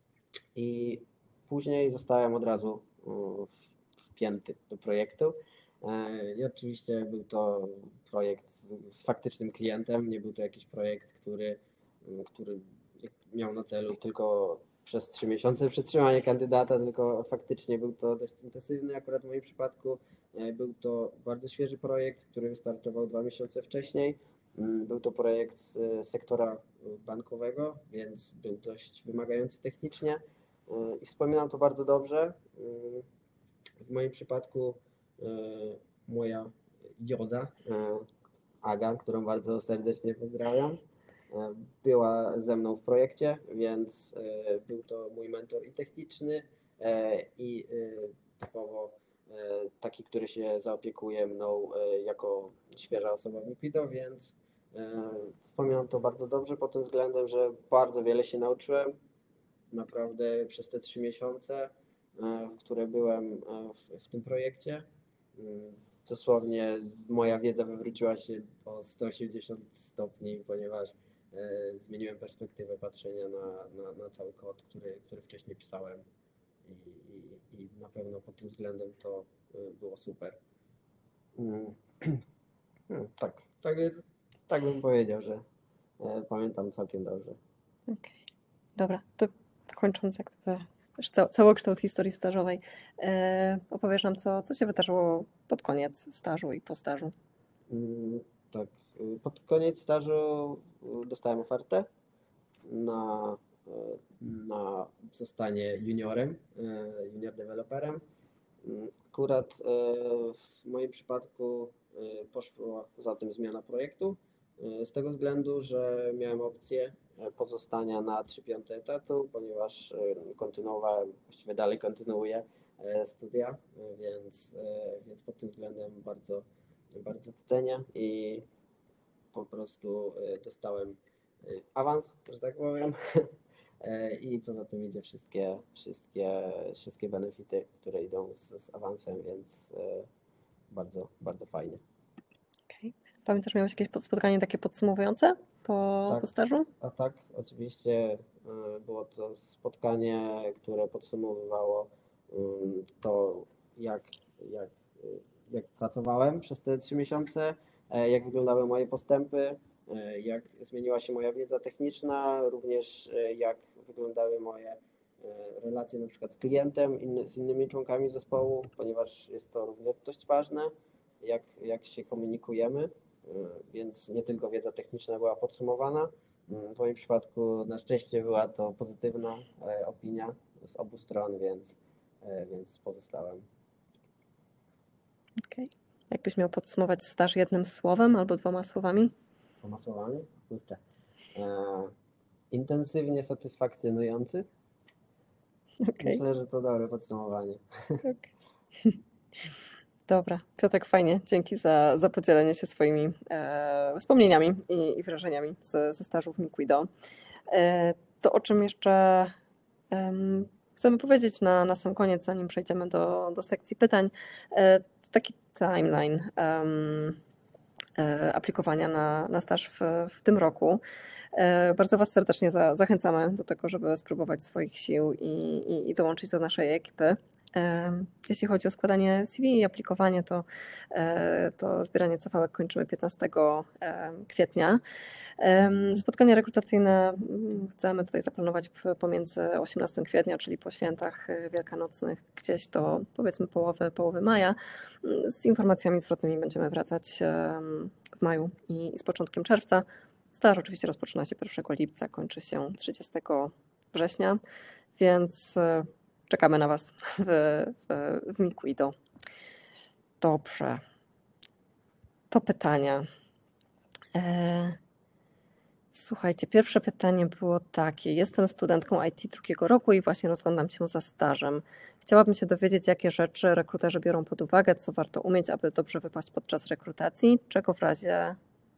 I później zostałem od razu e, w- wpięty do projektu. E, I oczywiście był to projekt z, z faktycznym klientem, nie był to jakiś projekt, który, m, który miał na celu tylko przez trzy miesiące przetrzymanie kandydata, tylko faktycznie był to dość intensywny. Akurat w moim przypadku e, był to bardzo świeży projekt, który wystartował dwa miesiące wcześniej. Mm, Był to projekt z e, sektora e, bankowego, więc był dość wymagający technicznie e, i wspominam to bardzo dobrze. Mm, W moim przypadku e, moja joda, e, Aga, którą bardzo serdecznie pozdrawiam, e, była ze mną w projekcie, więc e, był to mój mentor i techniczny, e, i e, typowo e, taki, który się zaopiekuje mną e, jako świeża osoba w Liquido, więc e, wspominam to bardzo dobrze pod tym względem, że bardzo wiele się nauczyłem naprawdę przez te trzy miesiące, e, w które byłem e, w, w tym projekcie. Mm, Dosłownie moja wiedza wywróciła się o sto osiemdziesiąt stopni, ponieważ e, zmieniłem perspektywę patrzenia na, na, na cały kod, który, który wcześniej pisałem i, i, i na pewno pod tym względem to e, było super. Mm, hmm, tak, tak, jest, tak bym powiedział, że e, pamiętam całkiem dobrze. Okej. Dobra, to kończąc jak gdyby już ca- całokształt historii stażowej, e, opowiesz nam, co, co się wydarzyło pod koniec stażu i po stażu. Mm, Tak, y, pod koniec stażu y, dostałem ofertę na, y, na zostanie juniorem, y, junior deweloperem. Mm, Akurat y, w moim przypadku y, poszła za tym zmiana projektu, y, z tego względu, że miałem opcję y, pozostania na trzy piąte etatu, ponieważ y, kontynuowałem, właściwie dalej kontynuuję y, studia, y, więc, y, więc pod tym względem bardzo, bardzo cenię i po prostu y, dostałem y, awans, że tak powiem. E, I co za tym idzie, wszystkie, wszystkie, wszystkie benefity, które idą z, z awansem, więc e, bardzo, bardzo fajnie. Okej. Pamiętasz, miałeś jakieś pod- spotkanie takie podsumowujące po, Tak, po stażu? a tak, oczywiście e, było to spotkanie, które podsumowywało mm, to, jak, jak, y, jak pracowałem przez te trzy miesiące, jak wyglądały moje postępy, jak zmieniła się moja wiedza techniczna, również jak wyglądały moje relacje na przykład z klientem, inny, z innymi członkami zespołu, ponieważ jest to również dość ważne, jak, jak się komunikujemy, więc nie tylko wiedza techniczna była podsumowana. W moim przypadku na szczęście była to pozytywna opinia z obu stron, więc, więc pozostałem. Okej. Okay. Jakbyś miał podsumować staż jednym słowem albo dwoma słowami? Dwoma słowami? Kurczę. E, intensywnie satysfakcjonujący. Okay. Myślę, że to dobre podsumowanie. Okay. Dobra, Piotrek, fajnie. Dzięki za, za podzielenie się swoimi e, wspomnieniami i, i wrażeniami ze, ze stażu w Mikwido. E, to o czym jeszcze e, chcemy powiedzieć na, na sam koniec, zanim przejdziemy do, do sekcji pytań, e, to taki timeline e, e, aplikowania na, na staż w, w tym roku. E, bardzo Was serdecznie za, zachęcamy do tego, żeby spróbować swoich sił i, i, i dołączyć do naszej ekipy. Jeśli chodzi o składanie C V i aplikowanie, to, to zbieranie cefałek kończymy piętnastego kwietnia. Spotkania rekrutacyjne chcemy tutaj zaplanować pomiędzy osiemnastego kwietnia, czyli po świętach wielkanocnych, gdzieś do powiedzmy połowy, połowy maja. Z informacjami zwrotnymi będziemy wracać w maju i z początkiem czerwca. Staż oczywiście rozpoczyna się pierwszego lipca, kończy się trzydziestego września, więc czekamy na Was w, w, w Mikwido. Dobrze. To pytania. E, słuchajcie, pierwsze pytanie było takie. Jestem studentką I T drugiego roku i właśnie rozglądam się za stażem. Chciałabym się dowiedzieć, jakie rzeczy rekruterzy biorą pod uwagę, co warto umieć, aby dobrze wypaść podczas rekrutacji, czego w razie,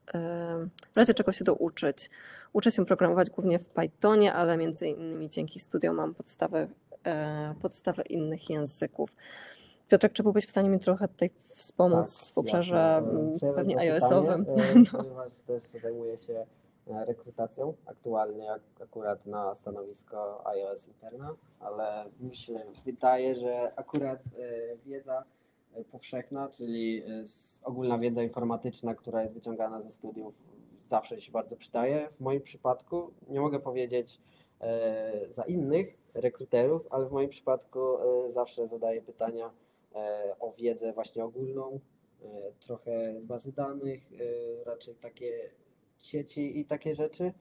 w razie czego się douczyć. Uczę się programować głównie w Pythonie, ale między innymi dzięki studiom mam podstawę podstawę innych języków. Piotrek, czy byłbyś w stanie mi trochę tutaj wspomóc tak, w obszarze jasne. Pewnie iOS-owym? No. Ponieważ też zajmuję się rekrutacją aktualnie akurat na stanowisko iOS interna, ale mi się wydaje, że akurat wiedza powszechna, czyli ogólna wiedza informatyczna, która jest wyciągana ze studiów, zawsze się bardzo przydaje. W moim przypadku nie mogę powiedzieć za innych rekruterów, ale w moim przypadku zawsze zadaję pytania o wiedzę właśnie ogólną, trochę bazy danych, raczej takie sieci i takie rzeczy,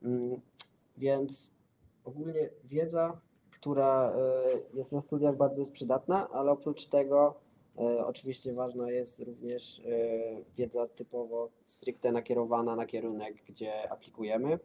więc ogólnie wiedza, która jest na studiach, bardzo jest przydatna, ale oprócz tego oczywiście ważna jest również wiedza typowo stricte nakierowana na kierunek, gdzie aplikujemy.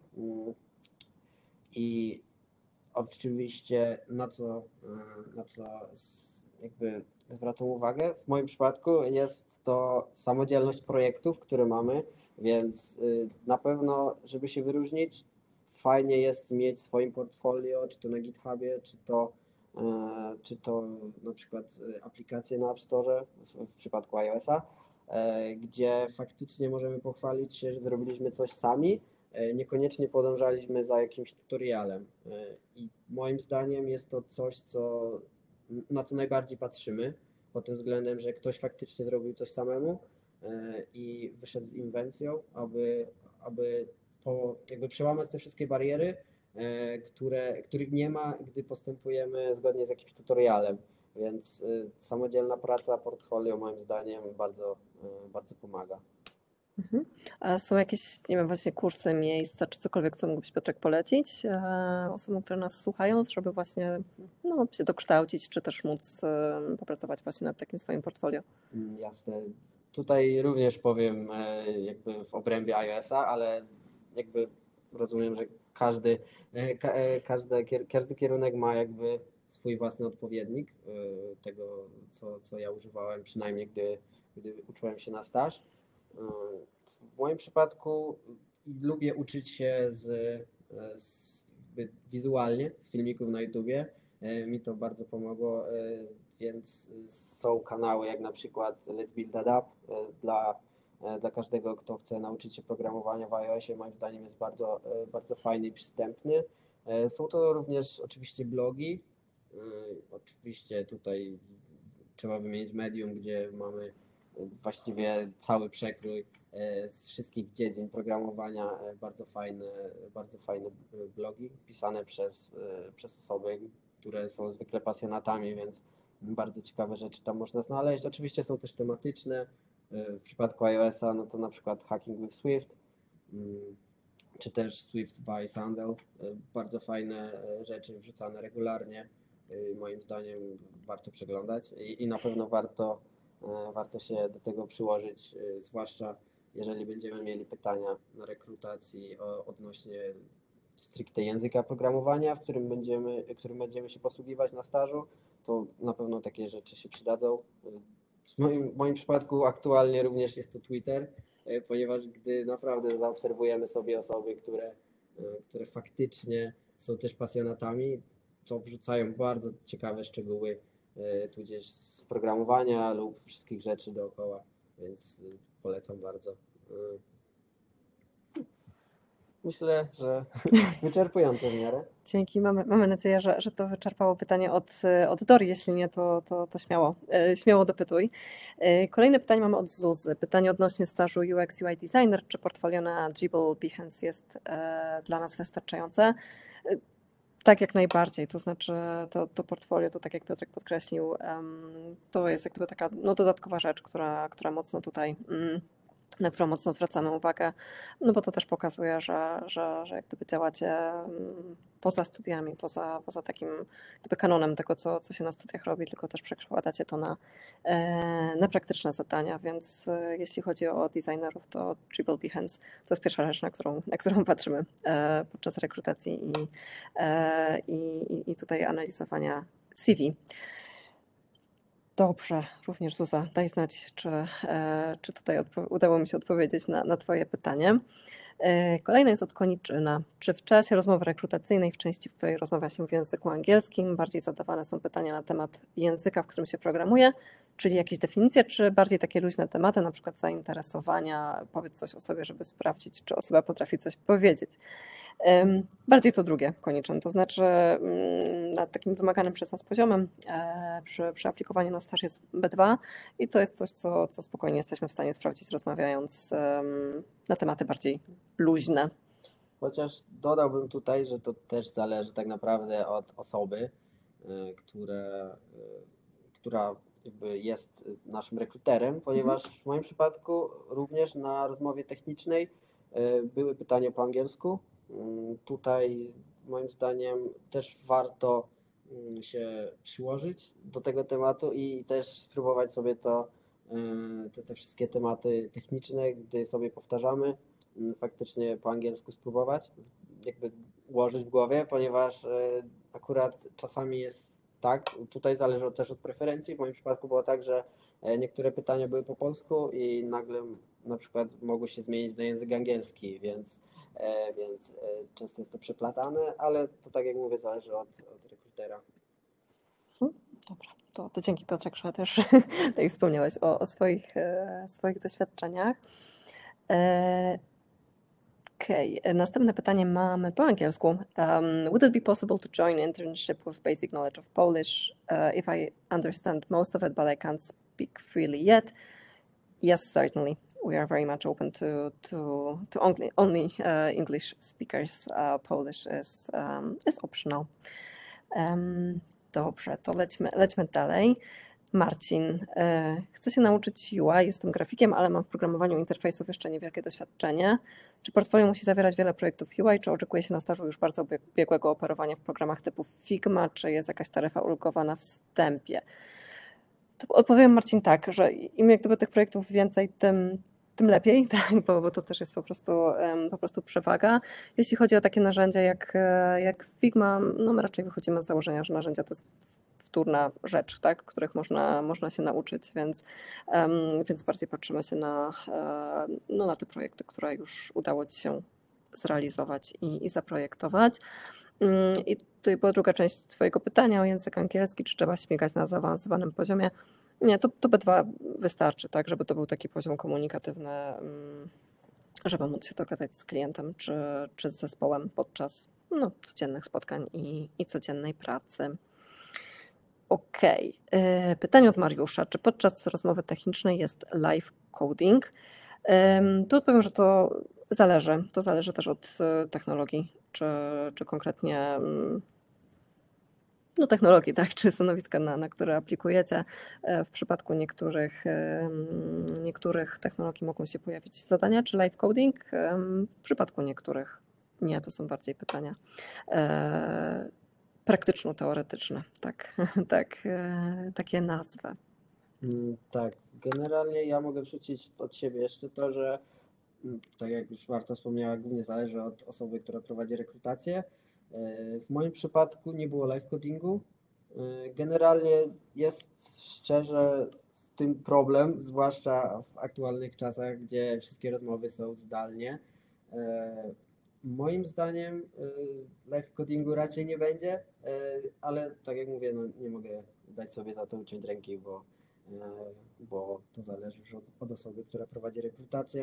I oczywiście na co, na co jakby zwracam uwagę, w moim przypadku jest to samodzielność projektów, które mamy, więc na pewno, żeby się wyróżnić, fajnie jest mieć w swoim portfolio, czy to na GitHubie, czy to, czy to na przykład aplikacje na App Store w, w przypadku iOS-a, gdzie faktycznie możemy pochwalić się, że zrobiliśmy coś sami, niekoniecznie podążaliśmy za jakimś tutorialem. I moim zdaniem jest to coś, co, na co najbardziej patrzymy, pod tym względem, że ktoś faktycznie zrobił coś samemu i wyszedł z inwencją, aby, aby po, jakby przełamać te wszystkie bariery, które, których nie ma, gdy postępujemy zgodnie z jakimś tutorialem. Więc samodzielna praca, portfolio moim zdaniem bardzo, bardzo pomaga. Mhm. A są jakieś, nie wiem, właśnie kursy, miejsca, czy cokolwiek, co mógłbyś, Piotrek, polecić e, osobom, które nas słuchają, żeby właśnie no, się dokształcić, czy też móc e, popracować właśnie nad takim swoim portfolio? Jasne. Tutaj również powiem e, jakby w obrębie iOS-a, ale jakby rozumiem, że każdy, e, ka, e, każdy, każdy kierunek ma jakby swój własny odpowiednik e, tego, co, co ja używałem, przynajmniej gdy, gdy uczyłem się na staż. W moim przypadku lubię uczyć się z, z wizualnie, z filmików na YouTubie. Mi to bardzo pomogło, więc są kanały jak na przykład Let's Build That Up dla, dla każdego, kto chce nauczyć się programowania w iOSie. Moim zdaniem jest bardzo, bardzo fajny i przystępny. Są to również oczywiście blogi. Oczywiście tutaj trzeba wymienić Medium, gdzie mamy właściwie cały przekrój z wszystkich dziedzin programowania, bardzo fajne, bardzo fajne blogi pisane przez, przez osoby, które są zwykle pasjonatami, więc bardzo ciekawe rzeczy tam można znaleźć. Oczywiście są też tematyczne. W przypadku iOS-a, no to na przykład Hacking with Swift, czy też Swift by Sandel. Bardzo fajne rzeczy wrzucane regularnie. Moim zdaniem warto przeglądać i, i na pewno warto, warto się do tego przyłożyć, zwłaszcza jeżeli będziemy mieli pytania na rekrutacji o, odnośnie stricte języka programowania, w którym będziemy, którym będziemy się posługiwać na stażu, to na pewno takie rzeczy się przydadzą. W moim, w moim przypadku aktualnie również jest to Twitter, ponieważ gdy naprawdę zaobserwujemy sobie osoby, które, które faktycznie są też pasjonatami, to wrzucają bardzo ciekawe szczegóły, tudzież z programowania lub wszystkich rzeczy dookoła, więc polecam bardzo. Myślę, że wyczerpujące w miarę. Dzięki. Mamy, mamy nadzieję, że, że to wyczerpało pytanie od, od Dori. Jeśli nie, to, to, to śmiało, śmiało dopytuj. Kolejne pytanie mamy od Zuzy. Pytanie odnośnie stażu U X U I Designer. Czy portfolio na Dribbble Behance jest dla nas wystarczające? Tak, jak najbardziej. To znaczy to, to portfolio, to tak jak Piotrek podkreślił, to jest jak gdyby taka no, dodatkowa rzecz, która, która mocno tutaj... na którą mocno zwracamy uwagę, no bo to też pokazuje, że, że, że jak gdyby działacie poza studiami, poza, poza takim gdyby kanonem tego, co, co się na studiach robi, tylko też przekładacie to na, na praktyczne zadania, więc jeśli chodzi o designerów, to Dribbble Behance to jest pierwsza rzecz, na którą, na którą patrzymy podczas rekrutacji i, i, i tutaj analizowania C V. Dobrze, również Zuza, daj znać, czy, czy tutaj udało mi się odpowiedzieć na, na Twoje pytanie. Kolejne jest od Koniczyna. Czy w czasie rozmowy rekrutacyjnej, w części, w której rozmawia się w języku angielskim, bardziej zadawane są pytania na temat języka, w którym się programuje, czyli jakieś definicje, czy bardziej takie luźne tematy, na przykład zainteresowania, powiedz coś o sobie, żeby sprawdzić, czy osoba potrafi coś powiedzieć. Bardziej to drugie, Koniczyn, to znaczy na takim wymaganym przez nas poziomem przy, przy aplikowaniu na staż jest B dwa i to jest coś, co, co spokojnie jesteśmy w stanie sprawdzić, rozmawiając na tematy bardziej luźne. Chociaż dodałbym tutaj, że to też zależy tak naprawdę od osoby, które, która jakby jest naszym rekruterem, ponieważ w moim przypadku również na rozmowie technicznej były pytania po angielsku. Tutaj moim zdaniem też warto się przyłożyć do tego tematu i też spróbować sobie to, te, te wszystkie tematy techniczne, gdy sobie powtarzamy, faktycznie po angielsku spróbować, jakby ułożyć w głowie, ponieważ akurat czasami jest tak, tutaj zależy też od preferencji. W moim przypadku było tak, że niektóre pytania były po polsku i nagle na przykład mogły się zmienić na język angielski, więc więc często jest to przeplatane, ale to tak jak mówię, zależy od, od rekrutera. Dobra, to, to dzięki Piotrek, że też tutaj wspomniałeś o, o swoich, e, swoich doświadczeniach. E, Okej, okay. Następne pytanie mamy po angielsku. Um, would it be possible to join internship with basic knowledge of Polish uh, if I understand most of it, but I can't speak freely yet? Yes, certainly. We are very much open to to to only only uh, English speakers. Uh, Polish is um, is optional. Um, dobrze, to lećmy, lećmy dalej. Marcin, e, chcę się nauczyć U I, jestem grafikiem, ale mam w programowaniu interfejsów jeszcze niewielkie doświadczenie. Czy portfolio musi zawierać wiele projektów U I, czy oczekuje się na stażu już bardzo biegłego operowania w programach typu Figma, czy jest jakaś taryfa ulgowa na wstępie? To odpowiem Marcin tak, że im jak gdyby tych projektów więcej, tym, tym lepiej, tak, bo, bo to też jest po prostu, po prostu przewaga. Jeśli chodzi o takie narzędzia jak, jak Figma, no my raczej wychodzimy z założenia, że narzędzia to jest wtórna rzecz, tak, których można, można się nauczyć, więc, um, więc bardziej patrzymy się na, no, na te projekty, które już udało Ci się zrealizować i, i zaprojektować. I tutaj była druga część Twojego pytania o język angielski, czy trzeba śmigać na zaawansowanym poziomie. Nie, to, to B dwa wystarczy, tak, żeby to był taki poziom komunikatywny, żeby móc się dogadać z klientem czy, czy z zespołem podczas no, codziennych spotkań i, i codziennej pracy. Okej. Okay. Pytanie od Mariusza. Czy podczas rozmowy technicznej jest live coding? Tu odpowiem, że to zależy. To zależy też od technologii, czy, czy konkretnie no, technologii, tak, czy stanowiska, na, na które aplikujecie. W przypadku niektórych, niektórych technologii mogą się pojawić zadania, czy live coding. W przypadku niektórych nie, to są bardziej pytania praktyczno-teoretyczne, tak, tak, takie nazwy. Tak, generalnie ja mogę wrzucić od siebie jeszcze to, że tak jak już Marta wspomniała, głównie zależy od osoby, która prowadzi rekrutację. W moim przypadku nie było live codingu. Generalnie jest szczerze z tym problem, zwłaszcza w aktualnych czasach, gdzie wszystkie rozmowy są zdalnie. Moim zdaniem live codingu raczej nie będzie, ale tak jak mówię, no nie mogę dać sobie za to uciąć ręki, bo, bo to zależy już od, od osoby, która prowadzi rekrutację.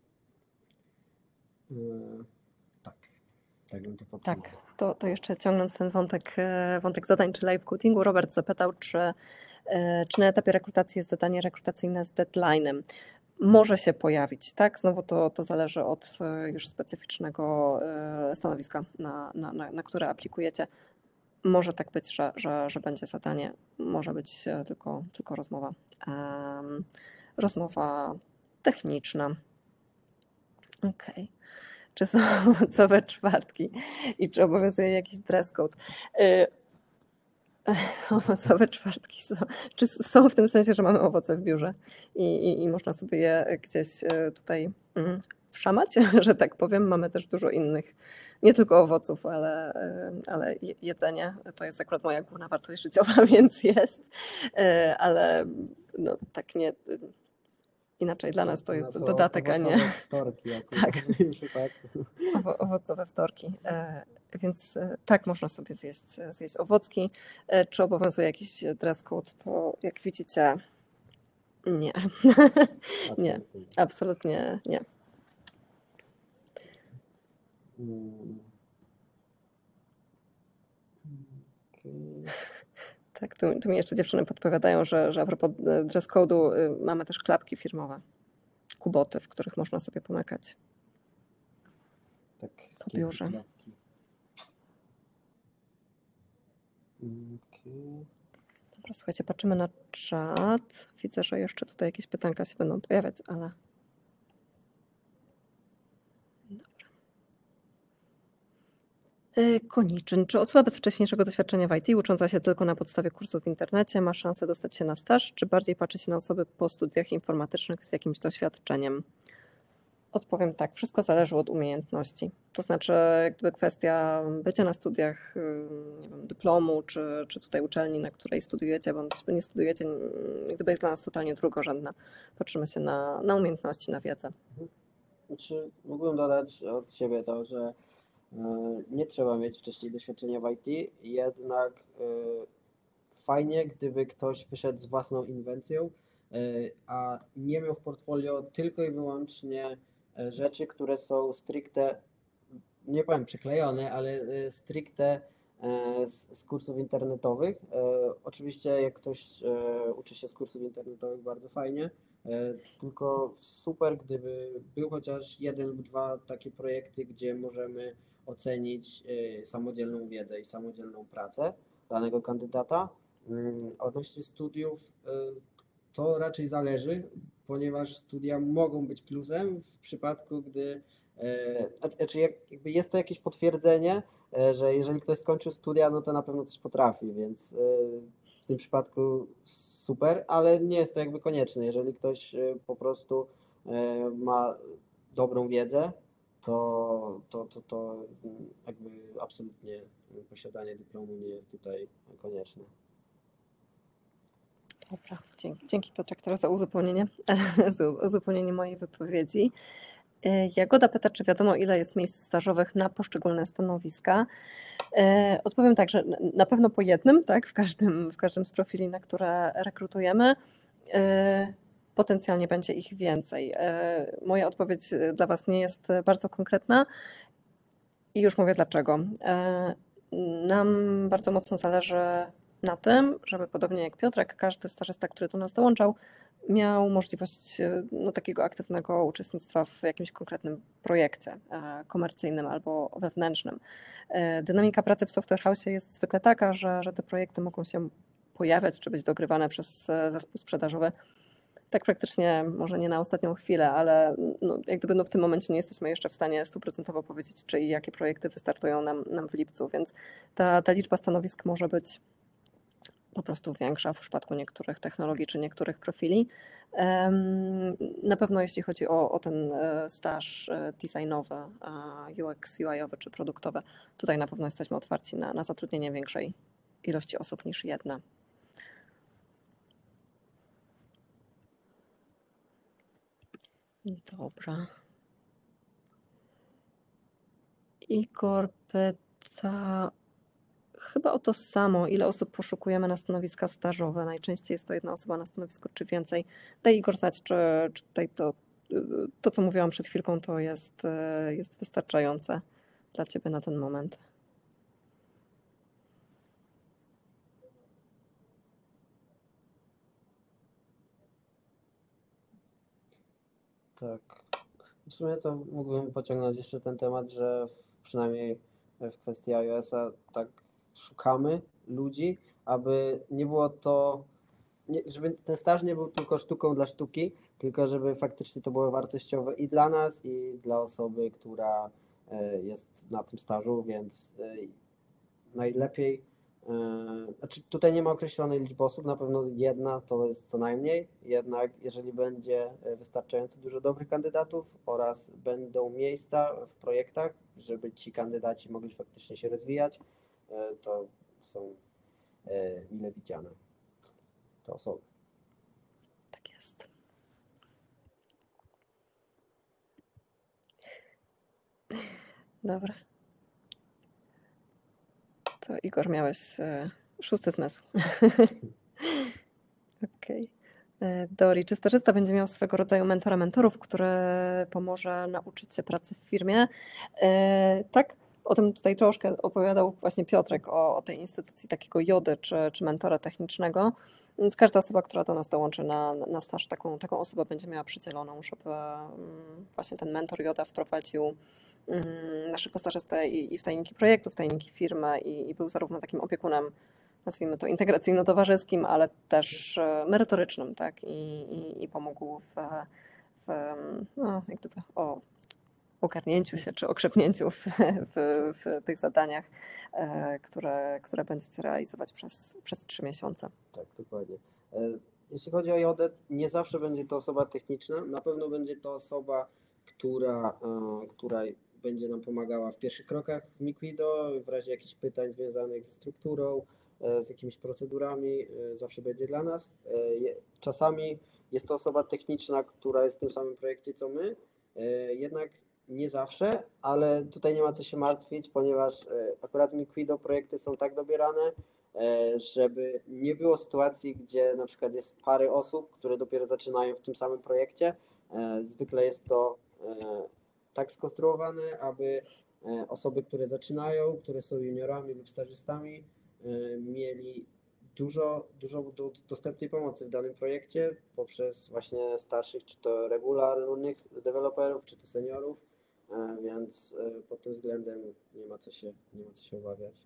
Tak, tak bym to podsumował. Tak, to, to jeszcze ciągnąc ten wątek, wątek zadań czy live codingu, Robert zapytał, czy, czy na etapie rekrutacji jest zadanie rekrutacyjne z deadline'em. Może się pojawić, tak? Znowu to, to zależy od już specyficznego stanowiska, na, na, na, na które aplikujecie. Może tak być, że, że, że będzie zadanie, może być tylko, tylko rozmowa, um, rozmowa techniczna. Okej. Okay. Czy są owocowe czwartki i czy obowiązuje jakiś dress code? Y Owocowe czwartki są, czy są w tym sensie, że mamy owoce w biurze i, i, i można sobie je gdzieś tutaj wszamać, że tak powiem. Mamy też dużo innych, nie tylko owoców, ale, ale jedzenie to jest akurat moja główna wartość życiowa, więc jest, ale no, tak nie, inaczej dla nas to jest no, dodatek, a nie... Wtorki, tak, Owo, owocowe wtorki. Więc tak, można sobie zjeść, zjeść owocki. Czy obowiązuje jakiś dress code, to jak widzicie, nie. nie, absolutnie nie. Okay. Tak, tu, tu mi jeszcze dziewczyny podpowiadają, że, że a propos dress code'u mamy też klapki firmowe, kuboty, w których można sobie pomykać. Tak, po biurze. Okay. Dobra, słuchajcie, patrzymy na czat. Widzę, że jeszcze tutaj jakieś pytanka się będą pojawiać, ale... Dobra. Koniczyn. Czy osoba bez wcześniejszego doświadczenia w I T, ucząca się tylko na podstawie kursów w internecie, ma szansę dostać się na staż, czy bardziej patrzy się na osoby po studiach informatycznych z jakimś doświadczeniem? Odpowiem tak, wszystko zależy od umiejętności. To znaczy jakby kwestia bycia na studiach, nie wiem, dyplomu, czy, czy tutaj uczelni, na której studiujecie, bądź nie studiujecie, gdyby jest dla nas totalnie drugorzędna. Patrzymy się na, na umiejętności, na wiedzę. Znaczy, mógłbym dodać od siebie to, że nie trzeba mieć wcześniej doświadczenia w I T, jednak fajnie, gdyby ktoś wyszedł z własną inwencją, a nie miał w portfolio tylko i wyłącznie rzeczy, które są stricte, nie powiem przyklejone, ale stricte z, z kursów internetowych. Oczywiście jak ktoś uczy się z kursów internetowych, bardzo fajnie, tylko super, gdyby był chociaż jeden lub dwa takie projekty, gdzie możemy ocenić samodzielną wiedzę i samodzielną pracę danego kandydata. Odnośnie studiów to raczej zależy, ponieważ studia mogą być plusem w przypadku, gdy znaczy jakby jest to jakieś potwierdzenie, że jeżeli ktoś skończył studia, no to na pewno coś potrafi, więc w tym przypadku super, ale nie jest to jakby konieczne. Jeżeli ktoś po prostu ma dobrą wiedzę, to, to, to, to jakby absolutnie posiadanie dyplomu nie jest tutaj konieczne. Dobra, dzięki, dzięki Piotrek teraz za uzupełnienie, za uzupełnienie mojej wypowiedzi. Jagoda pyta, czy wiadomo, ile jest miejsc stażowych na poszczególne stanowiska. Odpowiem tak, że na pewno po jednym, tak, w każdym, w każdym z profili, na które rekrutujemy. Potencjalnie będzie ich więcej. Moja odpowiedź dla Was nie jest bardzo konkretna i już mówię dlaczego. Nam bardzo mocno zależy na tym, żeby podobnie jak Piotrek, każdy stażysta, który do nas dołączał, miał możliwość no, takiego aktywnego uczestnictwa w jakimś konkretnym projekcie e, komercyjnym albo wewnętrznym. E, dynamika pracy w Software House jest zwykle taka, że, że te projekty mogą się pojawiać czy być dogrywane przez e, zespół sprzedażowy tak praktycznie, może nie na ostatnią chwilę, ale no, jak gdyby no w tym momencie nie jesteśmy jeszcze w stanie stuprocentowo powiedzieć, czy i jakie projekty wystartują nam, nam w lipcu, więc ta, ta liczba stanowisk może być po prostu większa w przypadku niektórych technologii czy niektórych profili. Na pewno jeśli chodzi o, o ten staż designowy, U X, U I-owy czy produktowy, tutaj na pewno jesteśmy otwarci na, na zatrudnienie większej ilości osób niż jedna. Dobra. Igor pyta chyba o to samo, ile osób poszukujemy na stanowiska stażowe. Najczęściej jest to jedna osoba na stanowisku, czy więcej. Daj Igor znać, czy, czy tutaj to, to, co mówiłam przed chwilką, to jest, jest wystarczające dla Ciebie na ten moment. Tak. W sumie to mógłbym pociągnąć jeszcze ten temat, że przynajmniej w kwestii iOS-a tak szukamy ludzi, aby nie było to, nie, żeby ten staż nie był tylko sztuką dla sztuki, tylko żeby faktycznie to było wartościowe i dla nas, i dla osoby, która jest na tym stażu, więc najlepiej, yy, znaczy tutaj nie ma określonej liczby osób, na pewno jedna to jest co najmniej, jednak jeżeli będzie wystarczająco dużo dobrych kandydatów oraz będą miejsca w projektach, żeby ci kandydaci mogli faktycznie się rozwijać, yy, to są yy, mile widziane te osoby. Tak jest. Dobra. To Igor, miałeś e, szósty zmysł. Okej. Okay. Dori, czy stażysta będzie miał swego rodzaju mentora mentorów, który pomoże nauczyć się pracy w firmie? E, tak, o tym tutaj troszkę opowiadał właśnie Piotrek, o, o tej instytucji takiego jody czy, czy mentora technicznego. Więc każda osoba, która do nas dołączy na, na staż, taką, taką osobę będzie miała przydzieloną, żeby właśnie ten mentor joda wprowadził naszego stażystę i, i w tajniki projektu, w tajniki firmy i, i był zarówno takim opiekunem, nazwijmy to integracyjno-towarzyskim, ale też merytorycznym, tak, i, i, i pomógł w, w no, jak gdyby, o ogarnięciu się czy okrzepnięciu w, w, w tych zadaniach, które, które będziecie realizować przez, przez trzy miesiące. Tak, dokładnie. Jeśli chodzi o jodę, nie zawsze będzie to osoba techniczna, na pewno będzie to osoba, która, która będzie nam pomagała w pierwszych krokach w Mikwido, w razie jakichś pytań związanych ze strukturą, z jakimiś procedurami, zawsze będzie dla nas. Czasami jest to osoba techniczna, która jest w tym samym projekcie co my, jednak nie zawsze, ale tutaj nie ma co się martwić, ponieważ akurat Mikwido projekty są tak dobierane, żeby nie było sytuacji, gdzie na przykład jest parę osób, które dopiero zaczynają w tym samym projekcie. Zwykle jest to tak skonstruowane, aby osoby, które zaczynają, które są juniorami lub stażystami, mieli dużo, dużo dostępnej pomocy w danym projekcie poprzez właśnie starszych, czy to regularnych deweloperów, czy to seniorów, więc pod tym względem nie ma co się, nie ma co się obawiać.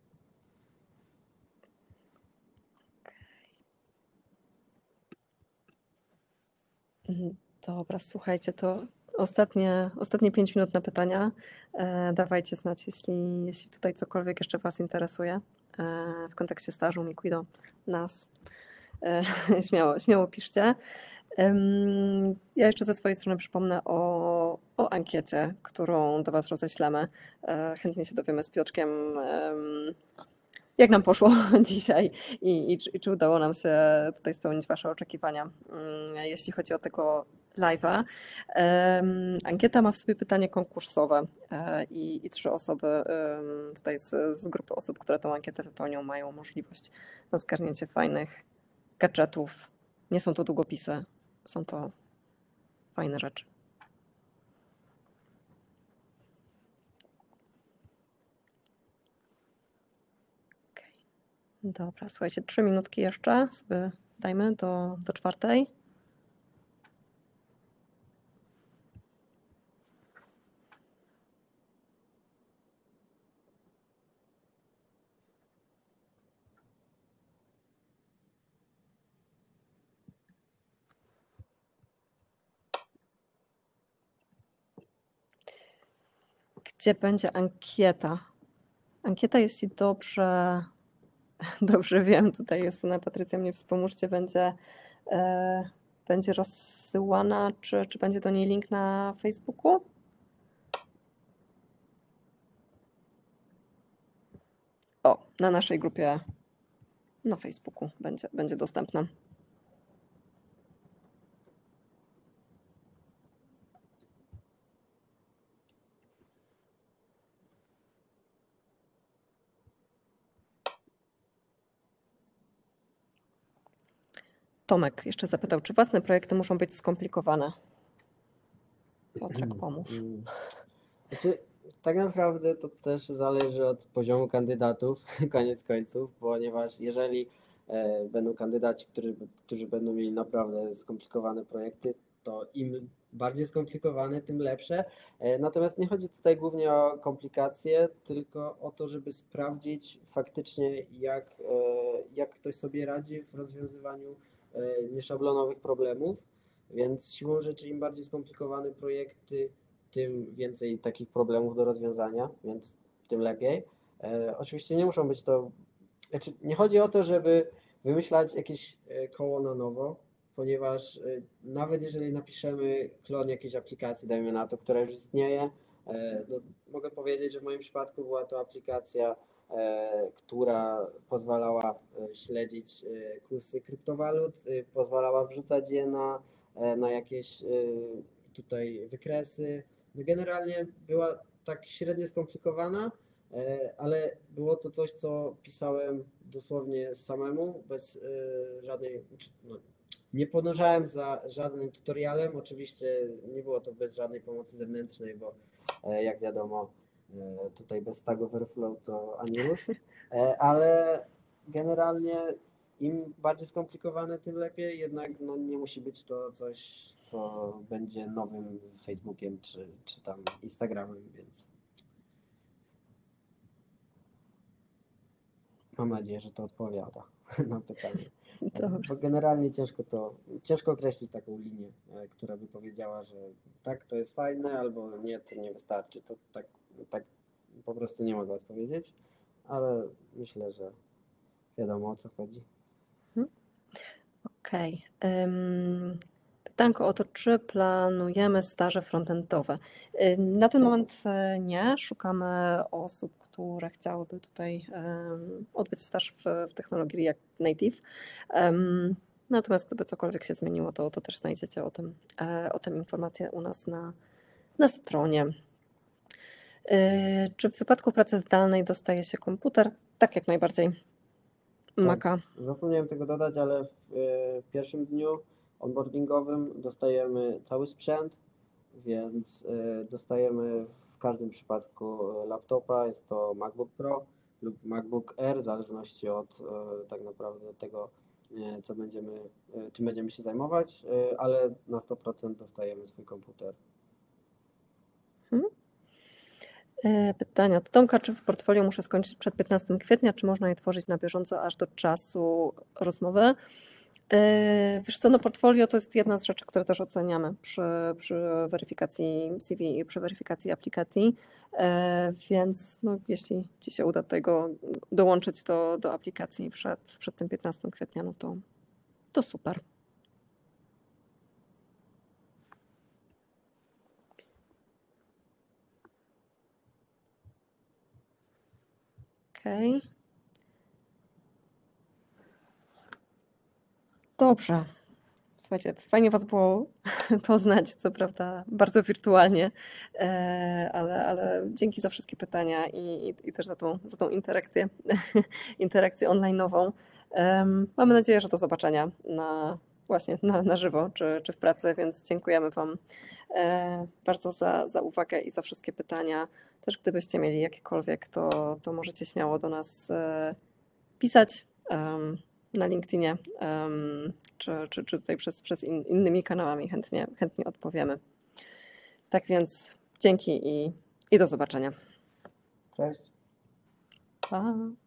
Dobra, słuchajcie, to ostatnie, ostatnie pięć minut na pytania. E, dawajcie znać, jeśli, jeśli tutaj cokolwiek jeszcze Was interesuje e, w kontekście stażu Mikwido, nas. E, śmiało, śmiało piszcie. E, ja jeszcze ze swojej strony przypomnę o, o ankiecie, którą do Was roześlemy. E, chętnie się dowiemy z Piotrkiem, e, jak nam poszło dzisiaj i, i, i czy udało nam się tutaj spełnić Wasze oczekiwania, jeśli chodzi o tego live'a. Ankieta ma w sobie pytanie konkursowe i, i trzy osoby tutaj z, z grupy osób, które tę ankietę wypełnią, mają możliwość na zgarnięcie fajnych gadżetów. Nie są to długopisy, są to fajne rzeczy. Dobra, słuchajcie, trzy minutki jeszcze sobie dajmy do, do czwartej. Gdzie będzie ankieta? Ankieta, jeśli dobrze, dobrze wiem, tutaj Justyna, Patrycja, mnie wspomóżcie, będzie, e, będzie rozsyłana, czy, czy będzie do niej link na Facebooku? O, na naszej grupie na Facebooku będzie, będzie dostępna. Tomek jeszcze zapytał, czy własne projekty muszą być skomplikowane? Piotrek, pomóż. Znaczy, tak naprawdę to też zależy od poziomu kandydatów, koniec końców, ponieważ jeżeli e, będą kandydaci, którzy, którzy będą mieli naprawdę skomplikowane projekty, to im bardziej skomplikowane, tym lepsze. E, natomiast nie chodzi tutaj głównie o komplikacje, tylko o to, żeby sprawdzić faktycznie, jak, e, jak ktoś sobie radzi w rozwiązywaniu e, nieszablonowych problemów. Więc siłą rzeczy im bardziej skomplikowane projekty, tym więcej takich problemów do rozwiązania, więc tym lepiej. E, oczywiście nie muszą być to, znaczy nie chodzi o to, żeby wymyślać jakieś e, koło na nowo, ponieważ e, nawet jeżeli napiszemy klon jakiejś aplikacji, dajmy na to, która już istnieje, e, no, mogę powiedzieć, że w moim przypadku była to aplikacja, e, która pozwalała e, śledzić e, kursy kryptowalut, e, pozwalała wrzucać je na, e, na jakieś e, tutaj wykresy. No generalnie była tak średnio skomplikowana, e, ale było to coś, co pisałem dosłownie samemu, bez e, żadnej, no, nie podążałem za żadnym tutorialem, oczywiście nie było to bez żadnej pomocy zewnętrznej, bo e, jak wiadomo, e, tutaj bez Stack Overflow to ani rusz, e, ale generalnie im bardziej skomplikowane, tym lepiej, jednak no, nie musi być to coś, co będzie nowym Facebookiem czy, czy tam Instagramem, więc mam nadzieję, że to odpowiada na pytanie. Dobra. Bo generalnie ciężko to, ciężko określić taką linię, e, która by powiedziała, że tak, to jest fajne, albo nie, to nie wystarczy. To tak, tak po prostu nie mogę odpowiedzieć, ale myślę, że wiadomo, o co chodzi. Okej. Ym, Pytanko o to, czy planujemy staże frontendowe. Ym, Na ten moment e, nie. Szukamy osób, które chciałyby tutaj em, odbyć staż w, w technologii React Native. Em, Natomiast gdyby cokolwiek się zmieniło, to, to też znajdziecie o tym, e, o tym informacje u nas na, na stronie. E, Czy w wypadku pracy zdalnej dostaje się komputer? Tak, jak najbardziej. Maca. Zapomniałem tego dodać, ale w e, pierwszym dniu onboardingowym dostajemy cały sprzęt, więc e, dostajemy w każdym przypadku e, laptopa, jest to MacBook Pro lub MacBook Air, w zależności od e, tak naprawdę tego, e, co będziemy, e, czym będziemy się zajmować, e, ale na sto procent dostajemy swój komputer. Hmm? E, Pytania od Tomka, czy w portfolio muszę skończyć przed piętnastego kwietnia, czy można je tworzyć na bieżąco aż do czasu rozmowy? E, Wiesz co, no portfolio to jest jedna z rzeczy, które też oceniamy przy, przy weryfikacji C V i przy weryfikacji aplikacji, E, więc no, jeśli Ci się uda tego dołączyć do, do aplikacji przed, przed tym piętnastego kwietnia, no to, to super. Okej. Dobrze. Słuchajcie, fajnie Was było poznać, co prawda bardzo wirtualnie, e, ale, ale dzięki za wszystkie pytania i, i, i też za tą, za tą interakcję, interakcję online'ową. Em, Mamy nadzieję, że do zobaczenia na, właśnie na, na żywo czy, czy w pracy, więc dziękujemy Wam e, bardzo za, za uwagę i za wszystkie pytania. Też gdybyście mieli jakiekolwiek, to, to możecie śmiało do nas e, pisać em, na LinkedInie, em, czy, czy, czy tutaj przez, przez in, innymi kanałami chętnie, chętnie odpowiemy. Tak więc dzięki i, i do zobaczenia. Cześć. Pa.